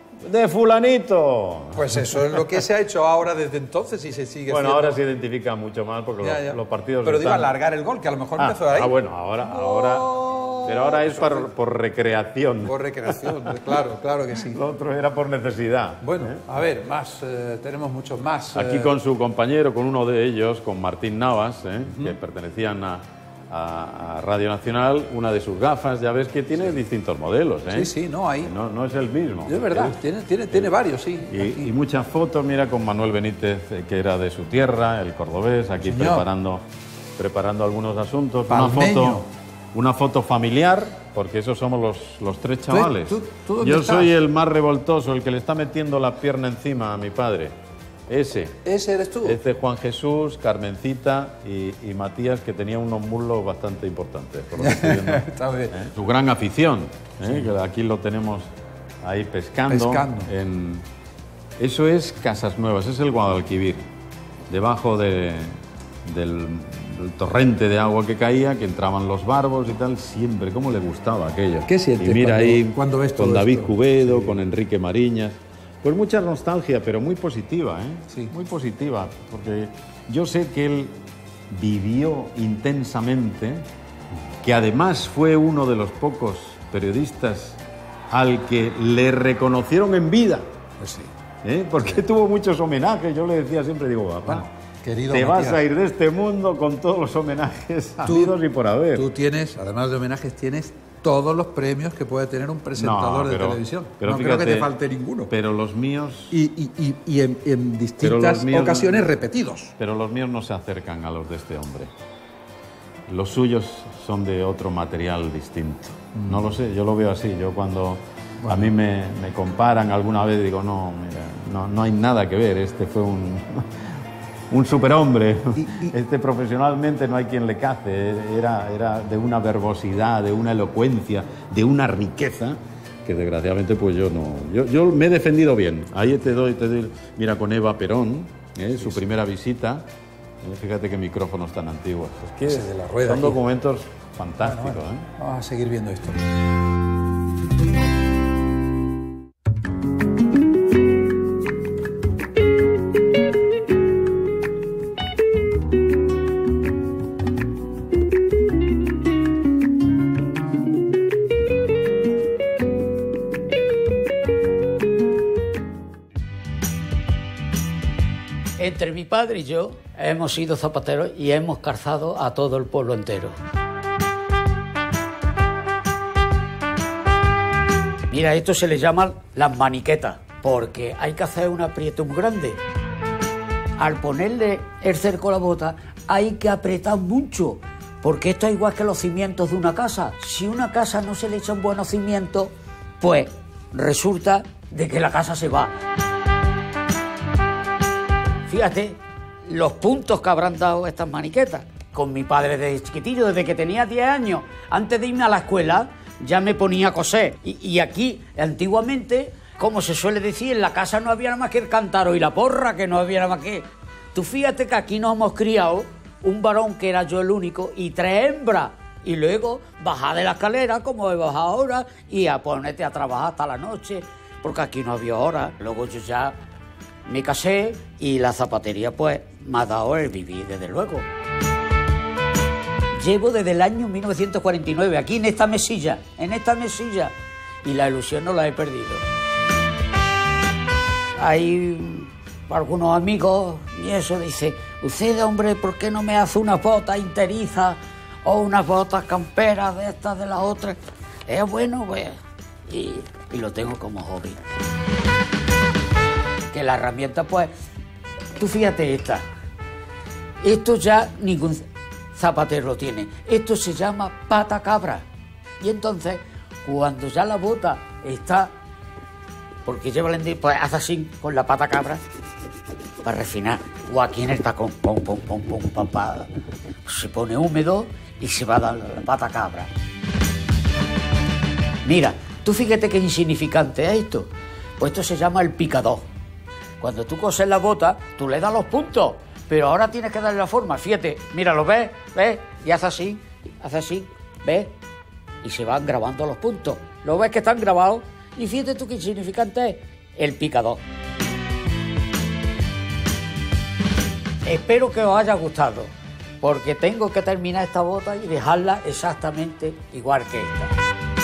de fulanito. Pues eso es lo que se ha hecho ahora desde entonces y se sigue Bueno, haciendo. ahora se identifica mucho más porque Ya, los, ya. los partidos Pero digo están... alargar el gol, que a lo mejor Ah, empezó ahí. ah, bueno, ahora, ahora... Pero ahora es por, por recreación. Por recreación, claro, claro que sí. Lo otro era por necesidad. Bueno, a ver, más, eh, tenemos muchos más. Aquí eh, con su compañero, con uno de ellos, con Martín Navas, ¿eh? que pertenecían a, a- a Radio Nacional, una de sus gafas, ya ves que tiene distintos modelos. ¿eh? Sí, sí, no, ahí. No, no es el mismo. Es verdad, tiene, tiene, tiene varios, sí. Y, y muchas fotos, mira, con Manuel Benítez, eh, que era de su tierra, el cordobés, aquí Señor. preparando, preparando algunos asuntos. Una Palmeño. foto, una foto familiar, porque esos somos los, los tres chavales. tú- tú dónde Yo estás? soy el más revoltoso, el que le está metiendo la pierna encima a mi padre. Ese. ¿Ese eres tú? Este es Juan Jesús, Carmencita y, y Matías, que tenía unos muslos bastante importantes, por lo que estoy viendo. Está bien. ¿Eh? Su gran afición, ¿eh? que aquí lo tenemos ahí pescando. Pescando. En... Eso es Casas Nuevas, es el Guadalquivir, debajo de- del, del torrente de agua que caía, que entraban los barbos y tal, siempre, cómo le gustaba aquello. ¿Qué sientes Y mira cuando- ahí, cuando ves todo con David esto? Cubedo, con Enrique Mariñas. Pues mucha nostalgia, pero muy positiva, ¿eh? Sí. Muy positiva, porque yo sé que él vivió intensamente, que además fue uno de los pocos periodistas al que le reconocieron en vida. Pues sí. ¿Eh? Porque tuvo muchos homenajes, yo le decía siempre, digo, papá, querido te Matías, vas a ir de este mundo con todos los homenajes Tú- habidos y por haber. Tú tienes, además de homenajes, tienes todos los premios que puede tener un presentador No, de pero- televisión. pero no creo que fíjate, te falte ninguno. Pero los míos... Y, y- y- y en, en pero distintas los míos- ocasiones repetidos. Pero los míos no se acercan a los de este hombre. Los suyos son de otro material distinto. Mm. No lo sé, yo lo veo así. Yo cuando a mí me, me comparan alguna vez digo, no, mira, no, no hay nada que ver. Este fue un, un superhombre. Este profesionalmente no hay quien le cace. Era, era de una verbosidad, de una elocuencia, de una riqueza que desgraciadamente pues yo no... Yo, yo me he defendido bien. Ahí te doy, te doy... Mira, con Eva Perón, ¿eh? su primera visita. Eh, Fíjate qué micrófonos tan antiguos. Es que Ese de la rueda son aquí. documentos fantásticos. Bueno, bueno. ¿eh? Vamos a seguir viendo esto. Entre mi padre y yo hemos sido zapateros y hemos calzado a todo el pueblo entero. Mira, esto se le llaman las maniquetas, porque hay que hacer un aprieto muy grande. Al ponerle el cerco a la bota hay que apretar mucho, porque esto es igual que los cimientos de una casa. Si una casa no se le echa un buen cimiento, pues resulta de que la casa se va. Fíjate los puntos que habrán dado estas maniquetas. Con mi padre desde chiquitillo, desde que tenía diez años, antes de irme a la escuela, ya me ponía a coser. Y, y aquí, antiguamente, como se suele decir, en la casa no había nada más que el cántaro y la porra, que no había nada más que... Tú fíjate que aquí nos hemos criado un varón, que era yo el único, y tres hembras. Y luego bajar de la escalera, como he bajado ahora, y a ponerte a trabajar hasta la noche, porque aquí no había hora. Luego yo ya me casé y la zapatería, pues, me ha dado el vivir, desde luego. Llevo desde el año mil novecientos cuarenta y nueve aquí en esta mesilla, en esta mesilla, y la ilusión no la he perdido. Hay algunos amigos y eso dice, usted, hombre, ¿por qué no me hace unas botas interiza o unas botas camperas de estas, de las otras? Es bueno, pues, y, y lo tengo como hobby. Que la herramienta, pues, tú fíjate esta, esto ya ningún zapatero lo tiene, esto se llama pata cabra, y entonces, cuando ya la bota está, porque lleva el pues hace así con la pata cabra, para refinar, o aquí en el tacón, pum, pum, pum, pum, pum, pum, se pone húmedo y se va a dar la pata cabra. Mira, tú fíjate qué insignificante es esto, pues esto se llama el picador. Cuando tú coses la bota, tú le das los puntos, pero ahora tienes que darle la forma. Fíjate, mira, ¿lo ves? ¿Ves? Y hace así, hace así, ¿ves? Y se van grabando los puntos. ¿Lo ves que están grabados? Y fíjate tú qué insignificante es el picador. Espero que os haya gustado, porque tengo que terminar esta bota y dejarla exactamente igual que esta.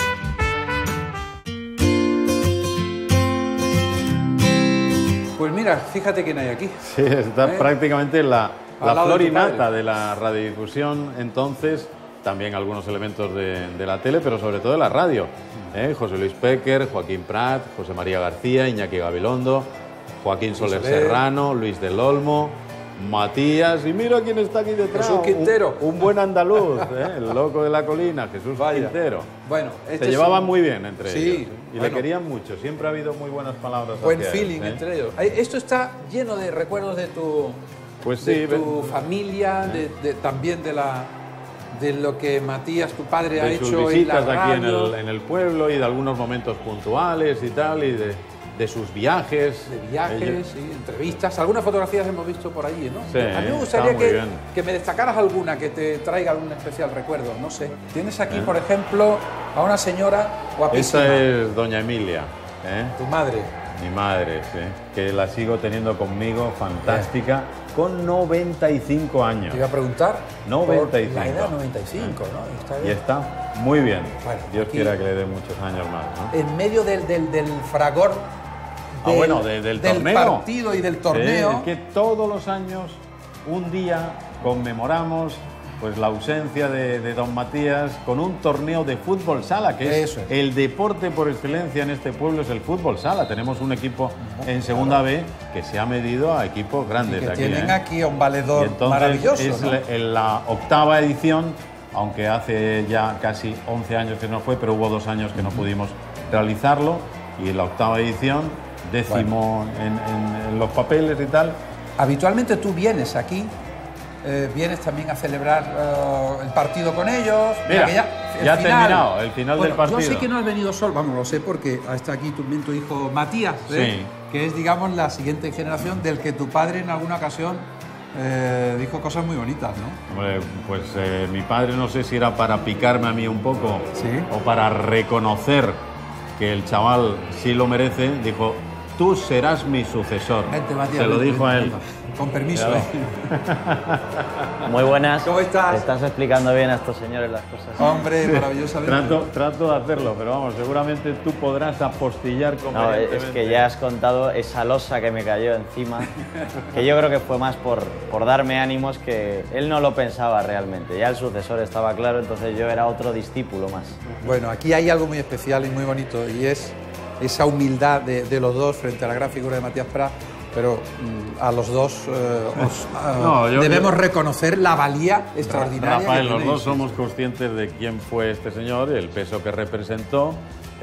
Pues mira, fíjate quién hay aquí. Sí, está ¿Eh? prácticamente la, la flor flor y nata de la radiodifusión entonces, también algunos elementos de, de la tele, pero sobre todo de la radio. ¿Eh? José Luis Péquer, Joaquín Prat, José María García, Iñaki Gabilondo, Joaquín Soler Soler. Serrano, Luis del Olmo, Matías, y mira quién está aquí detrás. Jesús Quintero. Un, un buen andaluz, ¿eh? El loco de la colina, Jesús Vaya. Quintero. Bueno, este Se llevaban es un- muy bien entre Sí, ellos. ¿eh? Y bueno. le querían mucho, siempre ha habido muy buenas palabras. Buen hacia él, feeling ¿eh? entre ellos. Ay, Esto está lleno de recuerdos de tu, Pues de sí, tu ven- familia, de, de- también de la de lo que Matías, tu padre, ha de sus hecho en la visitas aquí en radio. el, en el pueblo y de algunos momentos puntuales y tal, y de, de sus viajes. De viajes, Ellos- sí, entrevistas, algunas fotografías hemos visto por allí, ¿no? Sí, a mí me está gustaría muy que, bien. que me destacaras alguna, que te traiga algún especial recuerdo, no sé. Tienes aquí, ¿Eh? por ejemplo, a una señora guapísima. Esta es doña Emilia, ¿eh? Tu madre. Mi madre, sí, que la sigo teniendo conmigo, fantástica, con noventa y cinco años. Te iba a preguntar. noventa y cinco. por La edad noventa y cinco, ¿no? Está Y bien. está muy bien. Bueno, Dios aquí- quiera que le dé muchos años más, ¿no? En medio del, del, del fragor Ah, del, bueno, de- del, del torneo. partido y del torneo. Sí, es que todos los años, un día, conmemoramos pues la ausencia de, de don Matías con un torneo de fútbol sala, que es, Eso es. el deporte por excelencia en este pueblo, es el fútbol sala. Tenemos un equipo en segunda B que se ha medido a equipos grandes. que de aquí, tienen ¿eh? aquí a un Y valedor entonces maravilloso, es ¿no? la, en la octava edición, aunque hace ya casi once años que no fue, pero hubo dos años que no pudimos realizarlo, y en la octava edición, décimo en, en- en los papeles y tal. Habitualmente tú vienes aquí, eh, vienes también a celebrar eh, el partido con ellos. Mira, que ya, el ha final. terminado el final Bueno, del partido. Yo sé que no has venido solo, vamos, lo sé porque está aquí también tu hijo Matías, ¿eh? Sí. que es, digamos, la siguiente generación del que tu padre en alguna ocasión eh, dijo cosas muy bonitas, ¿no? Hombre, pues eh, mi padre no sé si era para picarme a mí un poco o para reconocer que el chaval sí lo merece, dijo, tú serás mi sucesor. Vente, Matías, Se lo vente, dijo a vente, él. vente. Con permiso, Claro. ¿eh? Muy buenas. ¿Cómo estás? Estás explicando bien a estos señores las cosas. Hombre, maravillosamente. Trato, trato de hacerlo, pero vamos, seguramente tú podrás apostillar No, convenientemente. es que ya has contado esa losa que me cayó encima, que yo creo que fue más por, por darme ánimos, que él no lo pensaba realmente. Ya el sucesor estaba claro, entonces yo era otro discípulo más. Bueno, aquí hay algo muy especial y muy bonito, y es esa humildad de, de los dos frente a la gran figura de Matías Prat, pero mm, a los dos eh, os, eh, No, yo- debemos yo- reconocer la valía extraordinaria Rafael, que los tenéis. dos somos conscientes de quién fue este señor, el peso que representó,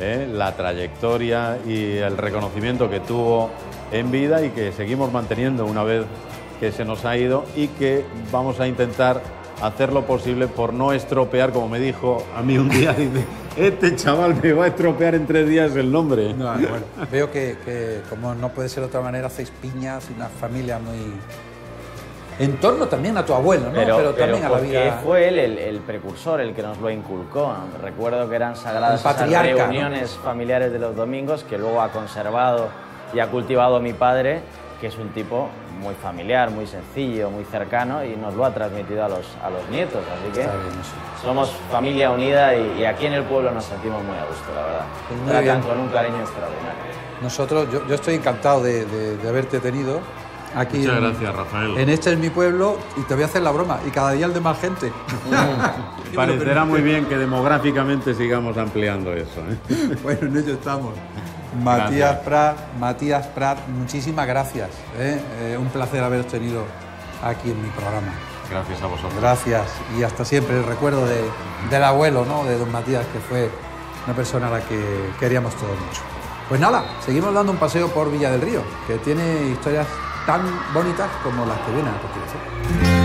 ¿eh? la trayectoria y el reconocimiento que tuvo en vida y que seguimos manteniendo una vez que se nos ha ido, y que vamos a intentar hacer lo posible por no estropear, como me dijo a mí un día, dice, este chaval me va a estropear en tres días el nombre. No, bueno, veo que, que, como no puede ser de otra manera, hacéis piñas y una familia muy... En torno también a tu abuelo, ¿no? Pero, pero también pero a la vida... fue él el, el precursor, el que nos lo inculcó. Recuerdo que eran sagradas esas patriarca, reuniones ¿no? familiares de los domingos, que luego ha conservado y ha cultivado mi padre, que es un tipo muy familiar, muy sencillo, muy cercano, y nos lo ha transmitido a los, a los nietos. Así que Está bien, eso. somos familia unida y, y aquí en el pueblo nos sentimos muy a gusto, la verdad. Pues muy Tratan bien. con un cariño extraordinario. Nosotros, yo, yo estoy encantado de, de, de haberte tenido aquí. Muchas en, gracias, Rafael. En Este es mi pueblo, y te voy a hacer la broma, y cada día el de más gente. Parecerá muy bien que demográficamente sigamos ampliando eso, ¿eh? Bueno, en ello estamos. Matías Gracias. Prat, Matías Prat, muchísimas gracias. ¿eh? Eh, un placer haberos tenido aquí en mi programa. Gracias a vosotros. Gracias, y hasta siempre. El recuerdo de, del abuelo, ¿no? De don Matías, que fue una persona a la que queríamos todos mucho. Pues nada, seguimos dando un paseo por Villa del Río, que tiene historias tan bonitas como las que vienen a continuación.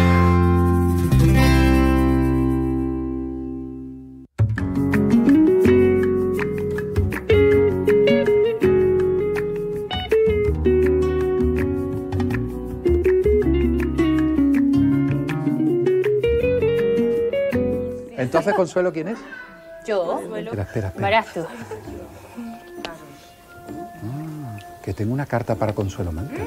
Entonces, Consuelo, ¿quién es? Yo. Espera, espera, espera. Barato. Que tengo una carta para Consuelo Mancas.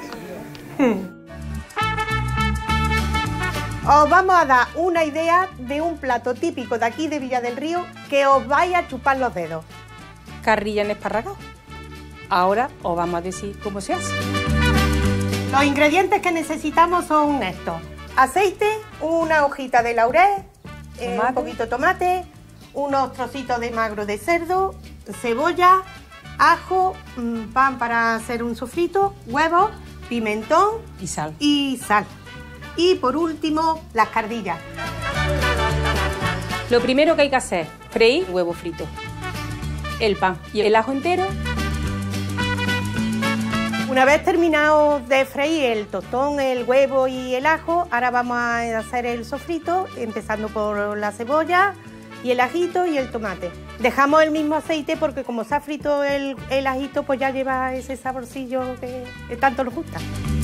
Os vamos a dar una idea de un plato típico de aquí de Villa del Río que os vaya a chupar los dedos. Carrilla en esparragado. Ahora os vamos a decir cómo se hace. Los ingredientes que necesitamos son estos: aceite, una hojita de laurel, eh, un poquito de tomate, unos trocitos de magro de cerdo, cebolla, ajo, mm, pan para hacer un sofrito, huevos, pimentón y sal. Y sal. Y por último, las cardillas. Lo primero que hay que hacer, freír el huevo frito, el pan y el ajo entero. Una vez terminado de freír el tostón, el huevo y el ajo, ahora vamos a hacer el sofrito, empezando por la cebolla y el ajito y el tomate. Dejamos el mismo aceite porque como se ha frito el, el ajito, pues ya lleva ese saborcillo que, que tanto nos gusta.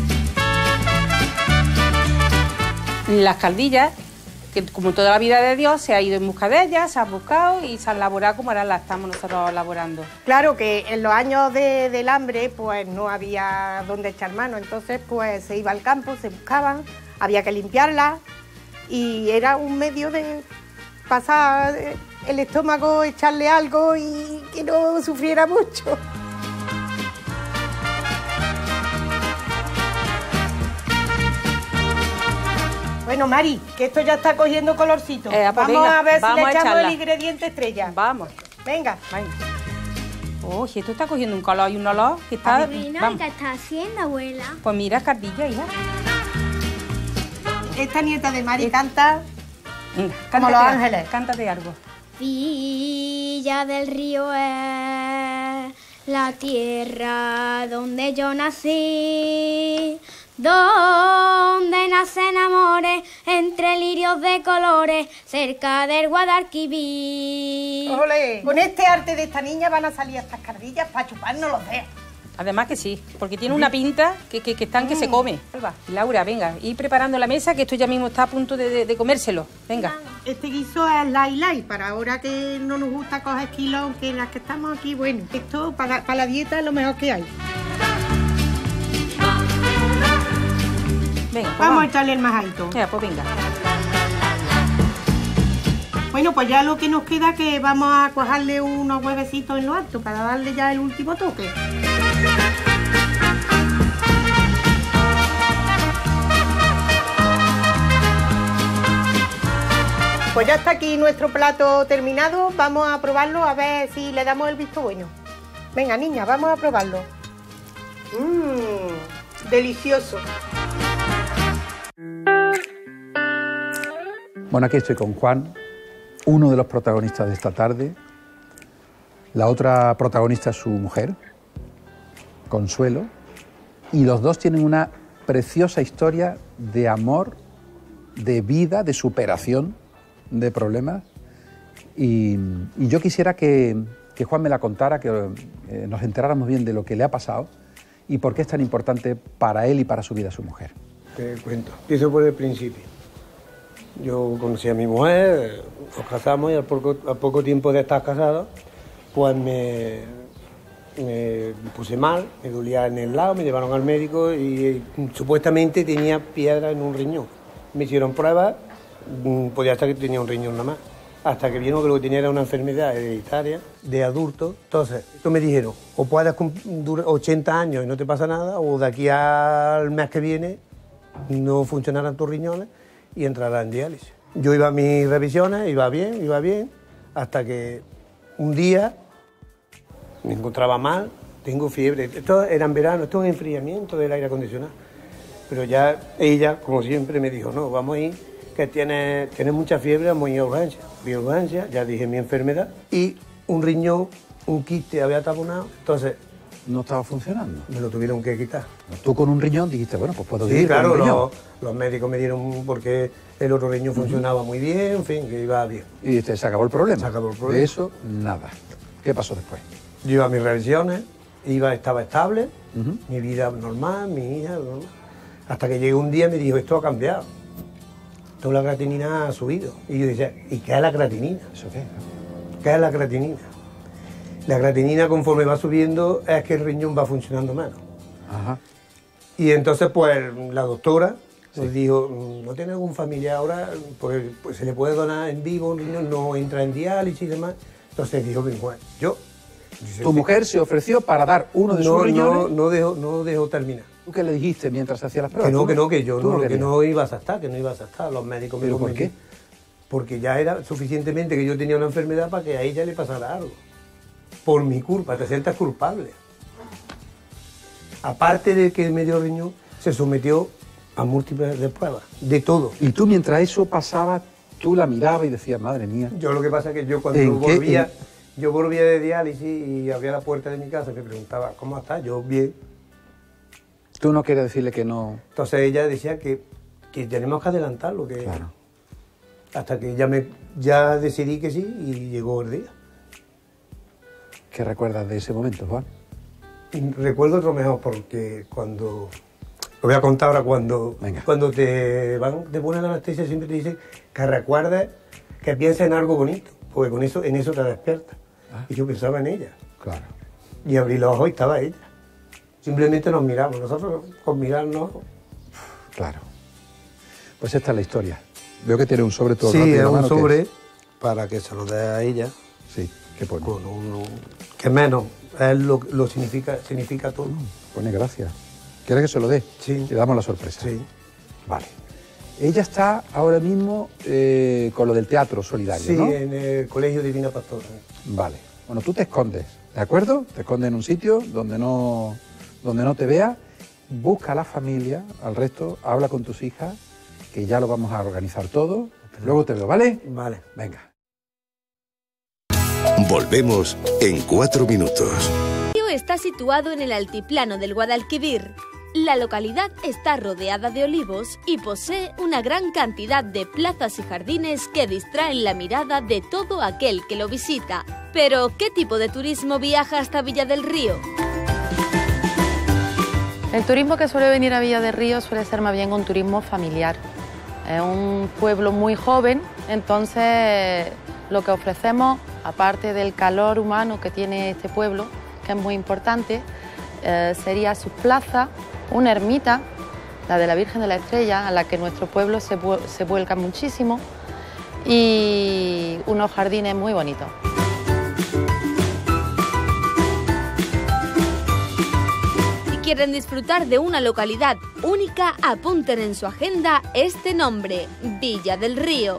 Las cardillas, que como toda la vida de Dios, se ha ido en busca de ellas, se ha buscado y se han elaborado como ahora las estamos nosotros elaborando. Claro que en los años de, del hambre pues no había dónde echar mano, entonces pues se iba al campo, se buscaban, había que limpiarlas y era un medio de pasar el estómago, echarle algo y que no sufriera mucho. Bueno, Mari, que esto ya está cogiendo colorcito. Eh, pues vamos venga, a ver vamos si a le echamos echarla. el ingrediente estrella. Vamos. Venga. Venga. Oye, esto está cogiendo un color y un olor que está... Adivina, vamos. ¿qué está haciendo, abuela? Pues mira, cardilla, hija. Esta nieta de Mari canta Venga, como cántate los algo, ángeles. Cántate algo. Villa del Río es la tierra donde yo nací, donde nacen amores entre lirios de colores, cerca del Guadalquivir. ¡Ole! Con este arte de esta niña van a salir estas cardillas para chuparnos los dedos. Además que sí, porque tiene una pinta que, que, que están que se come. Alba, Laura, venga, y preparando la mesa, que esto ya mismo está a punto de, de, de comérselo. Venga. Este guiso es lai lai, para ahora que no nos gusta coger kilos, aunque las que estamos aquí, bueno, esto para, para la dieta es lo mejor que hay. Venga, pues vamos a echarle el majadito. Ya, pues venga. Bueno, pues ya lo que nos queda es que vamos a cuajarle unos huevecitos en lo alto para darle ya el último toque. Pues ya está aquí nuestro plato terminado. Vamos a probarlo a ver si le damos el visto bueno. Venga, niña, vamos a probarlo. Mmm, delicioso. Bueno, aquí estoy con Juan, uno de los protagonistas de esta tarde. La otra protagonista es su mujer, Consuelo, y los dos tienen una preciosa historia de amor, de vida, de superación de problemas. Y, y yo quisiera que, que Juan me la contara, que eh, nos enteráramos bien de lo que le ha pasado y por qué es tan importante para él y para su vida su mujer. Te cuento. Empiezo por el principio. Yo conocí a mi mujer, nos casamos y al poco, al poco tiempo de estar casados, pues me, me puse mal, me dolía en el lado, me llevaron al médico y, y supuestamente tenía piedra en un riñón. Me hicieron pruebas, podía estar que tenía un riñón nada más, hasta que vieron que lo que tenía era una enfermedad hereditaria de adulto. Entonces, esto me dijeron, o puedes durar ochenta años y no te pasa nada, o de aquí al mes que viene no funcionarán tus riñones y entrarás en diálisis. Yo iba a mis revisiones, iba bien, iba bien, hasta que un día me encontraba mal, tengo fiebre. Esto era en verano, esto es un enfriamiento del aire acondicionado. Pero ya ella, como siempre, me dijo, no, vamos a ir, que tiene, tiene mucha fiebre, vamos a ir a urgencia. Fui a urgencia, ya dije mi enfermedad, y un riñón, un quiste había taponado, entonces... No estaba funcionando. Me lo tuvieron que quitar. Tú con un riñón dijiste, bueno, pues puedo sí, vivir claro, con un riñón. Los, los médicos me dieron porque el otro riñón uh-huh. funcionaba muy bien, en fin, que iba bien. Y te, se acabó el problema. Se acabó el problema. De eso, nada. ¿Qué pasó después? Yo iba a mis revisiones, iba, estaba estable, uh-huh. mi vida normal, mi hija, normal. Hasta que llegó un día y me dijo, esto ha cambiado. Toda la creatinina ha subido. Y yo decía, ¿y qué es la creatinina? ¿Eso qué? ¿Qué es la creatinina? La creatinina, conforme va subiendo, es que el riñón va funcionando menos. Ajá. Y entonces, pues, la doctora sí. nos dijo, ¿no tiene algún familiar ahora? Pues, pues se le puede donar en vivo, el riñón no entra en diálisis y demás. Entonces dijo, bueno, yo... ¿Tu mujer se ofreció para dar uno de no, sus riñones? No, no dejó, no dejó terminar. ¿Tú qué le dijiste mientras hacía las pruebas? Que no, que no, que yo no, no que no ibas a estar, que no ibas a estar. Los médicos me ¿Pero por qué? Porque ya era suficientemente que yo tenía una enfermedad para que a ella le pasara algo. Por mi culpa, te sientas culpable. Aparte de que me dio riñón, se sometió a múltiples de pruebas, de todo. Y tú mientras eso pasaba, tú la mirabas y decías, madre mía. Yo lo que pasa es que yo cuando volvía, qué? yo volvía de diálisis y abría la puerta de mi casa y me preguntaba, ¿cómo estás? Yo bien. Tú no querías decirle que no. Entonces ella decía que, que tenemos que adelantarlo, que claro. hasta que ya me ya decidí que sí y llegó el día. ¿Qué recuerdas de ese momento, Juan? Recuerdo otro mejor porque cuando... Lo voy a contar ahora cuando, cuando te van, te ponen la anestesia siempre te dicen que recuerdes, que pienses en algo bonito, porque con eso, en eso te despiertas. Ah. Y yo pensaba en ella. Claro. Y abrí los ojos y estaba ella. Simplemente nos miramos, nosotros con mirarnos... Claro. Pues esta es la historia. Veo que tiene un sobre todo. Sí, es un sobre es? para que se lo dé a ella. Sí, ¿qué pone? Con un, que menos, él lo, lo significa, significa todo. Pone gracias. ¿Quieres que se lo dé? Sí. Le damos la sorpresa. Sí. Vale. Ella está ahora mismo eh, con lo del teatro solidario, sí, ¿no? Sí, en el Colegio Divina Pastora. Vale. Bueno, tú te escondes, ¿de acuerdo? Te escondes en un sitio donde no, donde no te vea, busca a la familia, al resto, habla con tus hijas, que ya lo vamos a organizar todo. Luego te veo, ¿vale? Vale. Venga. Volvemos en cuatro minutos. Está situado en el altiplano del Guadalquivir. La localidad está rodeada de olivos y posee una gran cantidad de plazas y jardines que distraen la mirada de todo aquel que lo visita. Pero, ¿qué tipo de turismo viaja hasta Villa del Río? El turismo que suele venir a Villa del Río suele ser más bien un turismo familiar. Es un pueblo muy joven, entonces lo que ofrecemos, aparte del calor humano que tiene este pueblo, que es muy importante, eh, sería su plaza, una ermita, la de la Virgen de la Estrella, a la que nuestro pueblo se, se vuelca muchísimo, y unos jardines muy bonitos. Si quieren disfrutar de una localidad única, apunten en su agenda este nombre, Villa del Río.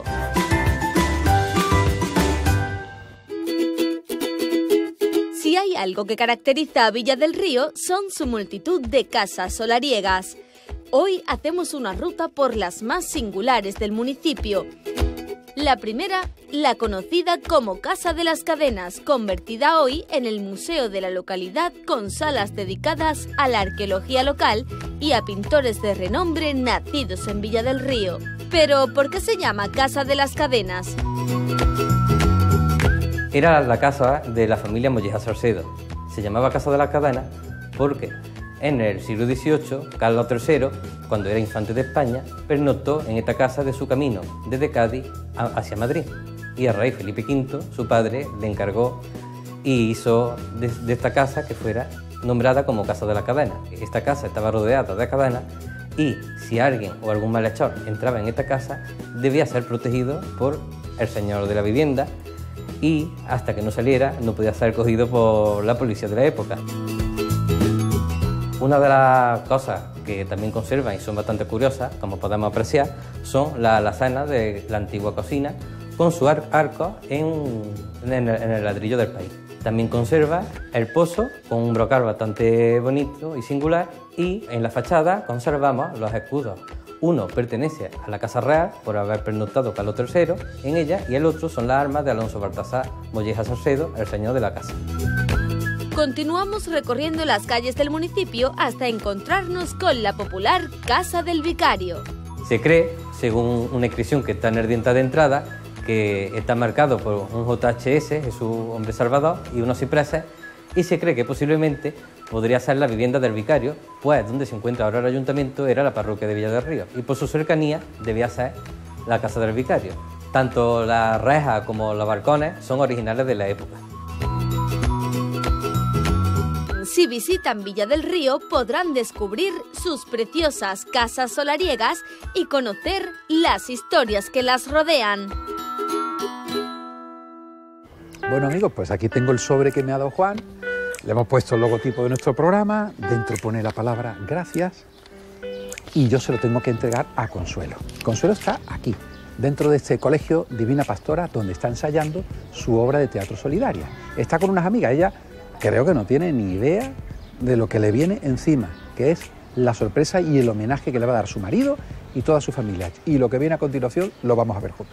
Si hay algo que caracteriza a Villa del Río, son su multitud de casas solariegas. Hoy hacemos una ruta por las más singulares del municipio. La primera, la conocida como Casa de las Cadenas, convertida hoy en el museo de la localidad con salas dedicadas a la arqueología local y a pintores de renombre nacidos en Villa del Río. Pero, ¿por qué se llama Casa de las Cadenas? Era la casa de la familia Molleja Salcedo. Se llamaba Casa de las Cadenas porque en el siglo dieciocho, Carlos tercero, cuando era infante de España, pernoctó en esta casa de su camino desde Cádiz hacia Madrid. Y el rey Felipe quinto, su padre, le encargó y hizo de, de esta casa que fuera nombrada como Casa de las Cadenas. Esta casa estaba rodeada de cadenas y si alguien o algún malhechor entraba en esta casa, debía ser protegido por el señor de la vivienda y hasta que no saliera no podía ser cogido por la policía de la época. Una de las cosas que también conservan y son bastante curiosas, como podemos apreciar, son las alazanas de la antigua cocina con su ar arco en, en, el, en el ladrillo del país. También conserva el pozo con un brocal bastante bonito y singular y en la fachada conservamos los escudos. Uno pertenece a la Casa Real por haber pernoctado Carlos tercero en ella y el otro son las armas de Alonso Baltasar Molleja Salcedo, el señor de la casa. Continuamos recorriendo las calles del municipio hasta encontrarnos con la popular Casa del Vicario. Se cree, según una inscripción que está en el diente de entrada, que está marcado por un J H S, Jesús Hombre Salvador, y unos cipreses, y se cree que posiblemente podría ser la vivienda del vicario, pues donde se encuentra ahora el ayuntamiento era la parroquia de Villa del Río, y por su cercanía debía ser la casa del vicario. Tanto las rejas como los balcones son originales de la época. Si visitan Villa del Río podrán descubrir sus preciosas casas solariegas y conocer las historias que las rodean. Bueno amigos, pues aquí tengo el sobre que me ha dado Juan, le hemos puesto el logotipo de nuestro programa, dentro pone la palabra gracias y yo se lo tengo que entregar a Consuelo. Consuelo está aquí, dentro de este colegio Divina Pastora, donde está ensayando su obra de teatro solidaria. Está con unas amigas, ella creo que no tiene ni idea de lo que le viene encima, que es la sorpresa y el homenaje que le va a dar su marido y toda su familia. Y lo que viene a continuación lo vamos a ver juntos.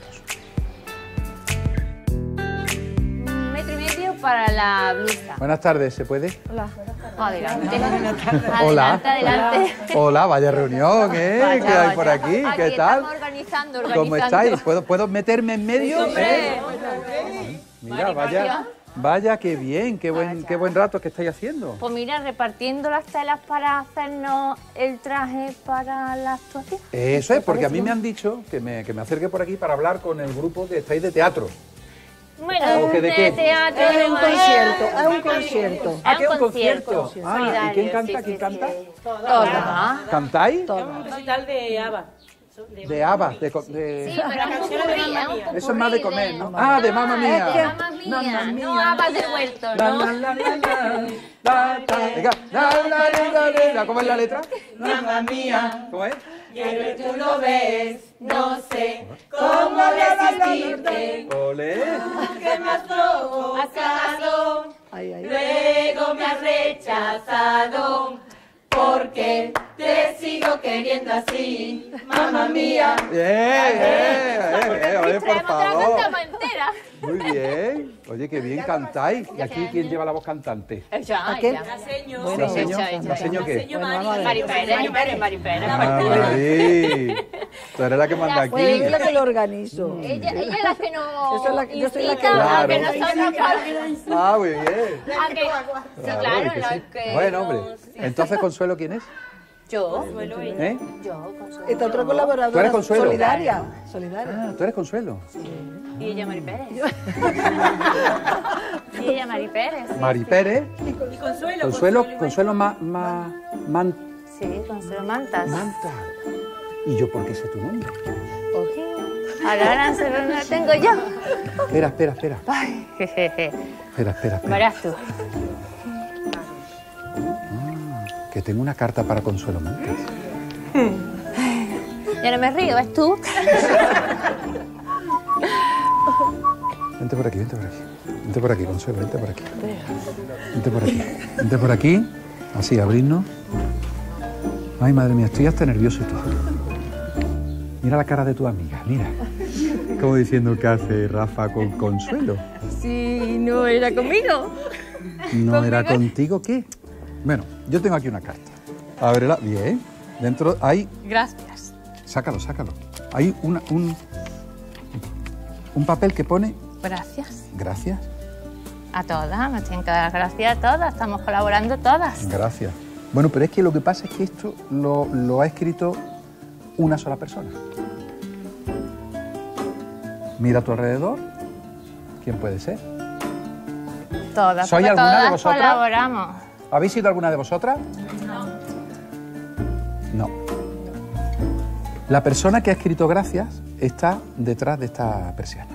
Un metro y medio para la blusa. Buenas tardes, ¿se puede? Hola. Adelante. Hola. Adelante, adelante. Hola, vaya reunión, ¿eh? Vaya, ¿Qué hay vaya. por aquí? Aquí ¿Qué tal? estamos organizando, organizando. ¿Cómo estáis? ¿Puedo, ¿puedo meterme en medio? Sí, ¿Eh? hombre. Mira, vaya, vaya, qué bien, qué buen, qué buen rato que estáis haciendo. Pues mira, repartiendo las telas para hacernos el traje para la actuación. Eso es, porque a mí me han dicho que me, que me acerque por aquí para hablar con el grupo que estáis de teatro. Bueno, ¿O que de qué? teatro, Es un de- concierto, es un concierto. Ah, que es un concierto. concierto. Ah, ¿y quién canta? ¿Quién canta? Todos. ¿Cantáis? Es un recital de ABBA. De ABBA, de... co- de- Sí, pero es un popurrí, es un popurrí Eso es más de comer, de- ¿no? Ah, de Mamma Mía. de Mamma Mía, no habas de vuelto, La, ¿no? la, la, la, la, la, la. Venga, la, la, la, la, la. ¿Cómo es la letra? Mamma mía, ¿Cómo es? que tú lo ves, no sé cómo resistirte. Ole. Que me has provocado, luego me has rechazado, porque te sigo queriendo así, mamma mía. Bien, bien, bien, bien, oye, por favor. entera. Muy bien. Oye, qué bien cantáis. ¿Y aquí quién lleva la voz cantante? Ella, ¿A qué? ella. Bueno, ¿Naseño? ¿Naseño qué? Mari Pérez, Mari Pérez, Mari Pérez. Ah, sí. Tú eres la que manda aquí. Pues ella es la que lo organizo. Ella, ella es la que nos Yo soy la que- yo soy la que- incita a que Claro. nosotros... Ah, muy bien. a que- Sí, claro, es que lo sí. que Bueno, nos- hombre. Entonces, ¿Consuelo quién es? Yo. ¿Eh? Yo, Consuelo. Esta otra colaboradora ¿Tú eres Consuelo? solidaria. Solidaria. Ah, ¿tú eres Consuelo? Y ella Mari Pérez. Y ella Mari Pérez. sí, Mari sí. Pérez. Y Consuelo. Consuelo, Consuelo ma, ma, man, Sí, Consuelo Mantas. Manta. ¿Y yo por qué sé tu nombre? Ojí. Ahora, ahora se lo no tengo yo. Espera, espera, espera. Ay, jejeje. Espera, espera, espera. Verás tú. Que tengo una carta para Consuelo Mantas. Ya no me río, ¿ves tú? Vente por aquí, vente por aquí. Vente por aquí, Consuelo, vente por aquí. Vente por aquí. Vente por aquí. Así, abrirnos. Ay, madre mía, estoy hasta nervioso y todo. Mira la cara de tu amiga, mira. como diciendo que hace Rafa con Consuelo. Sí, no era conmigo. ¿No era contigo qué? Bueno, yo tengo aquí una carta. Ábrela. Bien. Dentro hay... Gracias. Sácalo, sácalo. Hay una, un, un papel que pone... Gracias. Gracias. A todas, nos tienen que dar las gracias a todas, estamos colaborando todas. Gracias. Bueno, pero es que lo que pasa es que esto lo, lo ha escrito una sola persona. Mira a tu alrededor. ¿Quién puede ser? Todas, ¿Soy porque alguna todas de vosotras? colaboramos. ¿Habéis sido alguna de vosotras? No. No. La persona que ha escrito gracias está detrás de esta persiana.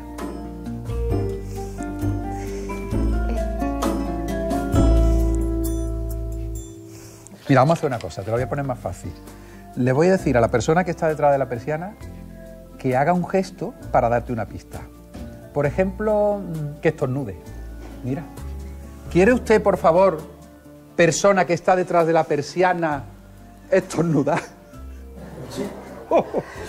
Mira, vamos a hacer una cosa, te lo voy a poner más fácil. Le voy a decir a la persona que está detrás de la persiana que haga un gesto para darte una pista. Por ejemplo, que estornude. Mira. ¿Quiere usted, por favor, persona que está detrás de la persiana, estornudar? Sí. Oh.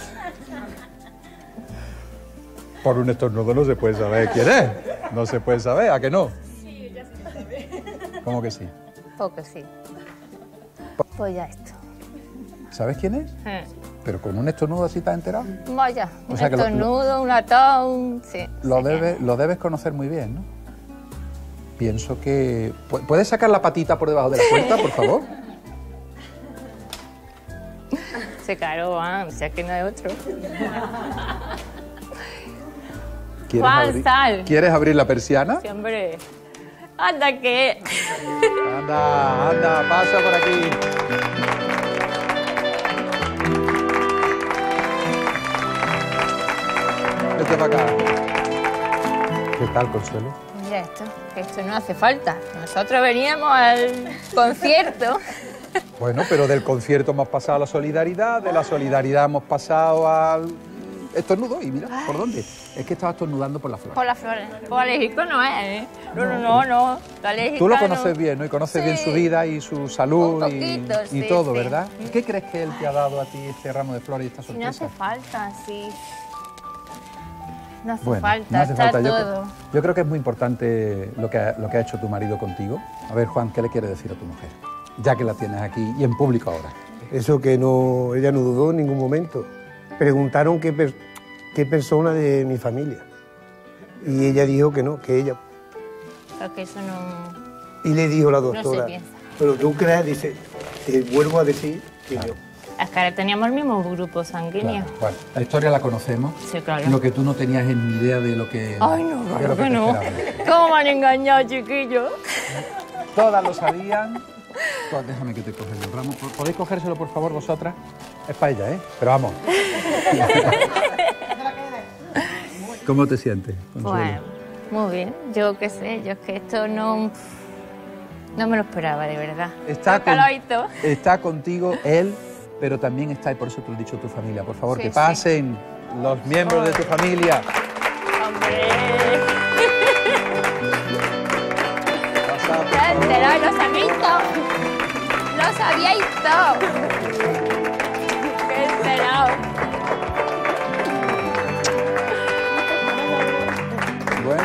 Por un estornudo no se puede saber quién es. No se puede saber, ¿a que no? Sí, ya se sabe. ¿Cómo que sí? Porque sí. Pues ya esto. ¿Sabes quién es? Eh. Pero con un estornudo así te has enterado. Vaya, O un sea que lo- estornudo, un atón, sí. Lo, sí que- debe, lo debes conocer muy bien, ¿no? Pienso que... ¿Pu- ¿Puedes sacar la patita por debajo de la puerta, por favor? Sí, claro, Juan, o sea que no hay otro. ¿Quieres Juan, abrir, sal. ¿Quieres abrir la persiana? Sí, hombre. Anda que... Anda, anda, pasa por aquí. Vete para acá. ¿Qué tal, Consuelo? Mira esto, que esto no hace falta. Nosotros veníamos al concierto. Bueno, pero del concierto hemos pasado a la solidaridad, de la solidaridad hemos pasado al estornudo y mira, ¿por dónde? Es que estaba estornudando por la flor. Por las flores. Por alérgico no es, ¿eh? No, no, no, no. Lo alérgico Tú lo no. conoces bien, ¿no? Y conoces Sí. bien su vida y su salud Un y- poquito, y, sí, todo, sí. ¿verdad? ¿Qué crees que él te ha dado a ti este ramo de flores y esta Si no sorpresa? hace falta, sí. No hace Bueno, falta, no hace está falta. Yo, todo. cre- yo creo que es muy importante lo que, ha, lo que ha hecho tu marido contigo. A ver, Juan, ¿qué le quiere decir a tu mujer? Ya que la tienes aquí y en público ahora. Eso que no, ella no dudó en ningún momento. Preguntaron qué, per- qué persona de mi familia. Y ella dijo que no, que ella. Porque eso no... Y le dijo la No se doctora, piensa. pero tú crees, dice, te vuelvo a decir que yo. Es que teníamos el mismo grupo sanguíneo. Bueno, la historia la conocemos. Sí, claro. Lo que tú no tenías es ni idea de lo que... Ay, no, de claro lo que te no. esperaba. ¿Cómo me han engañado, chiquillos? Todas lo sabían. Pues déjame que te coge el ramo. ¿Podéis cogérselo, por favor, vosotras? Es para ella, ¿eh? Pero vamos. ¿Cómo te sientes, Consuelo? Bueno, muy bien. Yo qué sé, yo es que esto no... No me lo esperaba, de verdad. Está, Nunca lo con- he visto. está contigo él, pero también está, y por eso te lo he dicho, tu familia. Por favor, Sí, que sí. pasen los miembros de tu familia. Ya enterado, los han visto. Los había visto. Qué enterado. Bueno,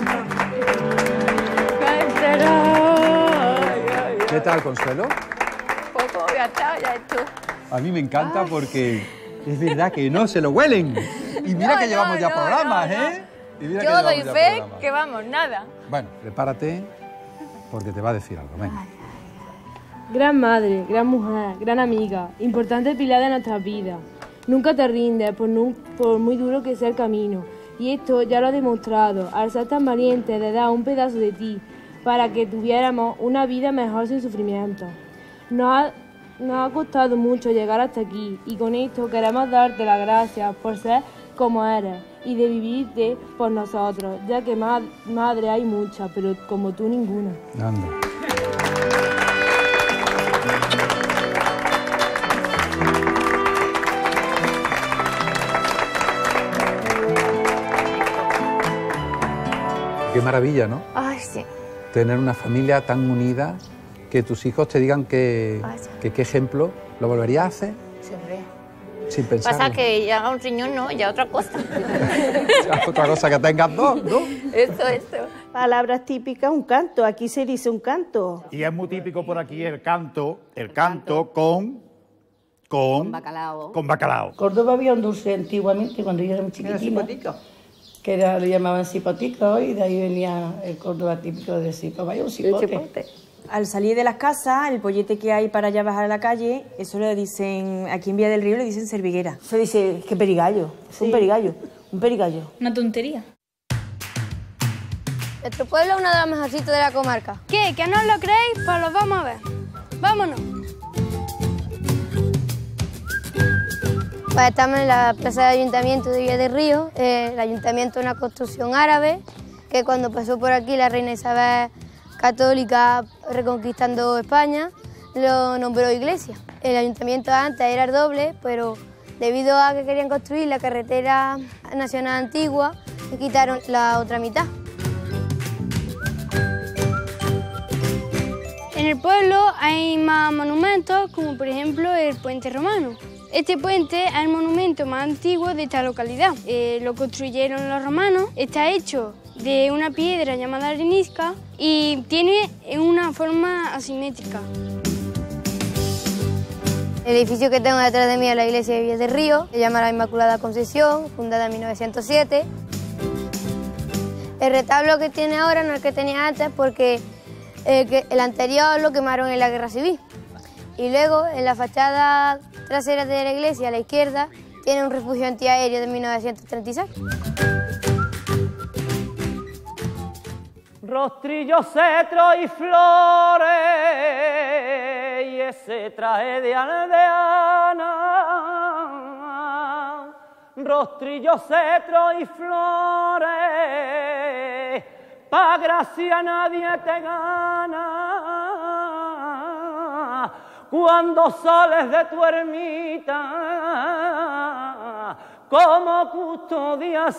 Qué enterado. ¿qué tal, Consuelo? Poco voy a estar ya esto. A mí me encanta porque es verdad que no se lo huelen. Y mira No, que no, llevamos ya no, programas, no, no. ¿eh? Y mira que Yo llevamos doy ya fe programas. que vamos, nada. Bueno, prepárate porque te va a decir algo. Venga. Gran madre, gran mujer, gran amiga, importante pilar de nuestras vidas. Nunca te rindes, por, nu- por muy duro que sea el camino. Y esto ya lo has demostrado, al ser tan valiente de dar un pedazo de ti, para que tuviéramos una vida mejor sin sufrimiento. Nos ha, nos ha costado mucho llegar hasta aquí, y con esto queremos darte las gracias por ser como eres, y de vivirte por nosotros, ya que ma- madre hay muchas, pero como tú ninguna. Anda. Qué maravilla, ¿no? Ay, sí. Tener una familia tan unida, que tus hijos te digan que, Ay, sí. que qué ejemplo, ¿lo volverías a hacer? Siempre. sin pensarlo. Pasa que ya un riñón no, ya otra cosa. Otra cosa que tengas dos, ¿no? Eso, eso. Palabras típicas, un canto. Aquí se dice un canto. Y es muy típico por aquí el canto, el canto con... Con, Con bacalao. Con bacalao. Córdoba había un dulce antiguamente, cuando yo era muy chiquitina, que era, le llamaban cipotica, y de ahí venía el Córdoba típico de cipo. Vaya un cipote. Al salir de las casas, el pollete que hay para ya bajar a la calle, eso le dicen, aquí en Villa del Río le dicen serviguera. Se dice, que perigallo, es un perigallo, un perigallo. Una tontería. Nuestro pueblo es uno de los mejorcitos de la comarca. ¿Qué? ¿Que no lo creéis? Pues lo vamos a ver. Vámonos. Pues estamos en la plaza del Ayuntamiento de Villa del Río. Eh, el ayuntamiento es una construcción árabe que cuando pasó por aquí la reina Isabel católica reconquistando España, lo nombró iglesia. El ayuntamiento antes era el doble, pero debido a que querían construir la carretera nacional antigua, le quitaron la otra mitad. En el pueblo hay más monumentos, como por ejemplo el Puente Romano. Este puente es el monumento más antiguo de esta localidad. Eh, lo construyeron los romanos, está hecho de una piedra llamada arenisca y tiene una forma asimétrica. El edificio que tengo detrás de mí es la iglesia de Villa del Río, se llama la Inmaculada Concepción, fundada en mil novecientos siete. El retablo que tiene ahora no es el que tenía antes porque eh, que el anterior lo quemaron en la Guerra Civil. Y luego, en la fachada trasera de la iglesia, a la izquierda, tiene un refugio antiaéreo de mil novecientos treinta y seis. Rostrillo, cetro y flores, y ese traje de aldeana. Rostrillo, cetro y flores, pa' gracia nadie te gana. Cuando sales de tu ermita como custodia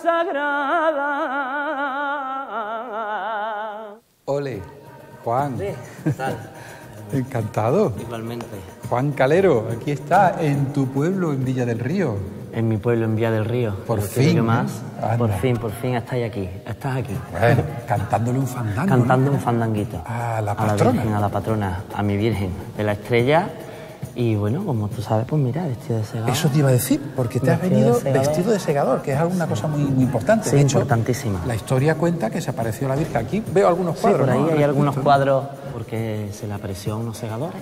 sagrada. Ole, Juan. ¿Qué tal? Encantado. Igualmente. Juan Calero, aquí está, en tu pueblo, en Villa del Río. En mi pueblo, en Villa del Río. Por Lo fin, quiero yo ¿no? más. Anda. Por fin, por fin estáis aquí. Estás aquí. Bueno, cantándole un fandango. Cantando ¿no? un fandanguito. A la A la patrona. Virgen, a la patrona, a mi Virgen de la Estrella. Y bueno, como tú sabes, pues mira, vestido de segador. Eso te iba a decir, porque te has Vestido venido de segador. vestido de segador, que es una cosa muy, muy importante. Sí, De hecho, importantísima. la historia cuenta que se apareció la Virgen. Aquí veo algunos Sí, cuadros. por ahí ¿no? hay algunos Justo. cuadros porque se le apareció a unos segadores.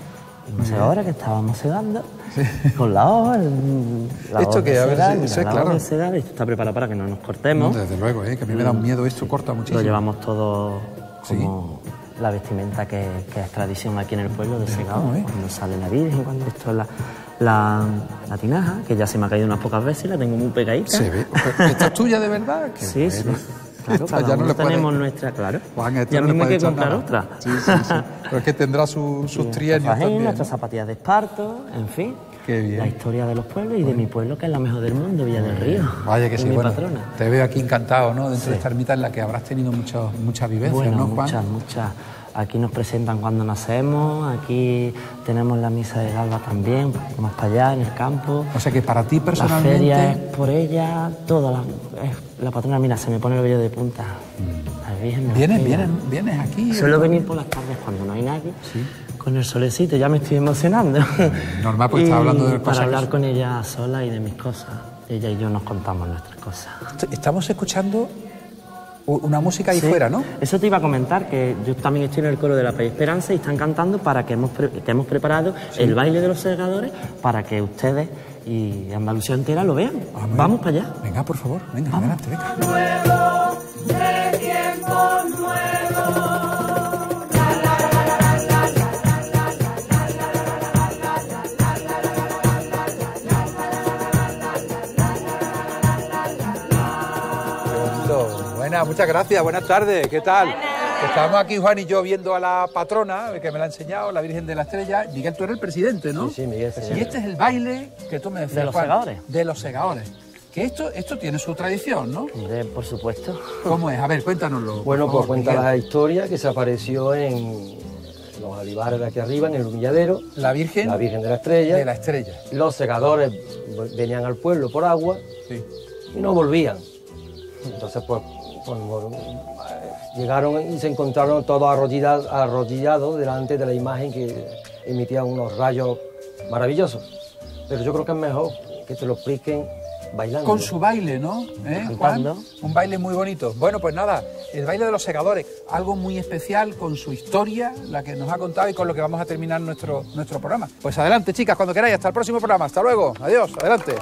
Y unos segadores que estábamos segando con la hoja. el- la Esto hoja que, de a ver, segar, sí, mira, sí, la claro. hoja de segar, esto está preparado para que no nos cortemos. No, desde luego, ¿eh? que a mí me da un miedo, esto corta muchísimo. Lo llevamos todo como la vestimenta que, que es tradición aquí en el pueblo de segador. ¿cómo es? Cuando sale la Virgen, cuando esto es la, la, la tinaja, que ya se me ha caído unas pocas veces y la tengo muy pegadita. Se ve. ¿Esta es tuya de verdad? Qué Sí, sí. bueno. Claro, Esta cada ya no uno le puede- tenemos nuestra, claro. Juan, esto y a no mí le me hay puede que echar comprar nada. otra. Sí, sí, sí. Pero es que tendrá su- sus trienios Fajín, también. nuestras ¿no? zapatillas de esparto, en fin. Qué bien. La historia de los pueblos y de mi pueblo, que es la mejor del mundo, Villa del Río. Vaya que Es sí, mi bueno, patrona. te veo aquí encantado, ¿no? Dentro Sí. de esta ermita en la que habrás tenido muchas muchas vivencias, Bueno, ¿no, Juan? muchas, muchas. Aquí nos presentan cuando nacemos, aquí tenemos la misa del alba también, más para allá, en el campo. O sea que para ti personalmente... La feria es por ella, toda la, es la patrona, mira, se me pone el vello de punta. La Virgen me ¿Vienes, pega. vienes, vienes aquí? Suelo venir por las tardes cuando no hay nadie, con el solecito, ya me estoy emocionando. Normal, porque Y estás hablando de cosas para que hablar son- con ella sola y de mis cosas. Ella y yo nos contamos nuestras cosas. Estamos escuchando u- una música ahí Sí, fuera, ¿no? Eso te iba a comentar, que yo también estoy en el coro de la Paz y Esperanza y están cantando para que hemos, pre- que hemos preparado el baile de los segadores para que ustedes y Andalucía entera lo vean. Vamos para allá. Venga, por favor, venga, adelante, venga. Nuevo, de tiempo nuevo. Buenas, muchas gracias, buenas tardes, ¿qué tal? Estamos aquí Juan y yo viendo a la patrona, que me la ha enseñado, la Virgen de la Estrella. Miguel, tú eres el presidente, ¿no? Sí, sí, Miguel, señor. Y este es el baile que tú me decías, ¿De los Juan, segadores? De los segadores. Que esto, esto tiene su tradición, ¿no? Hombre, por supuesto. ¿Cómo es? A ver, cuéntanoslo. por Bueno, favor, pues cuenta Miguel. la historia que se apareció en los olivares de aquí arriba, en el humilladero. ¿La Virgen? La Virgen de la Estrella. De la Estrella. Los segadores venían al pueblo por agua sí. y no volvían. Entonces, pues, pues llegaron y se encontraron todos arrodillados, arrodillados delante de la imagen que emitía unos rayos maravillosos. Pero yo creo que es mejor que te lo expliquen bailando. Con su baile, ¿no? ¿Eh, Juan? Un baile muy bonito. Bueno, pues nada, el baile de los segadores, algo muy especial con su historia, la que nos ha contado y con lo que vamos a terminar nuestro, nuestro programa. Pues adelante, chicas, cuando queráis. Hasta el próximo programa. Hasta luego. Adiós. Adelante.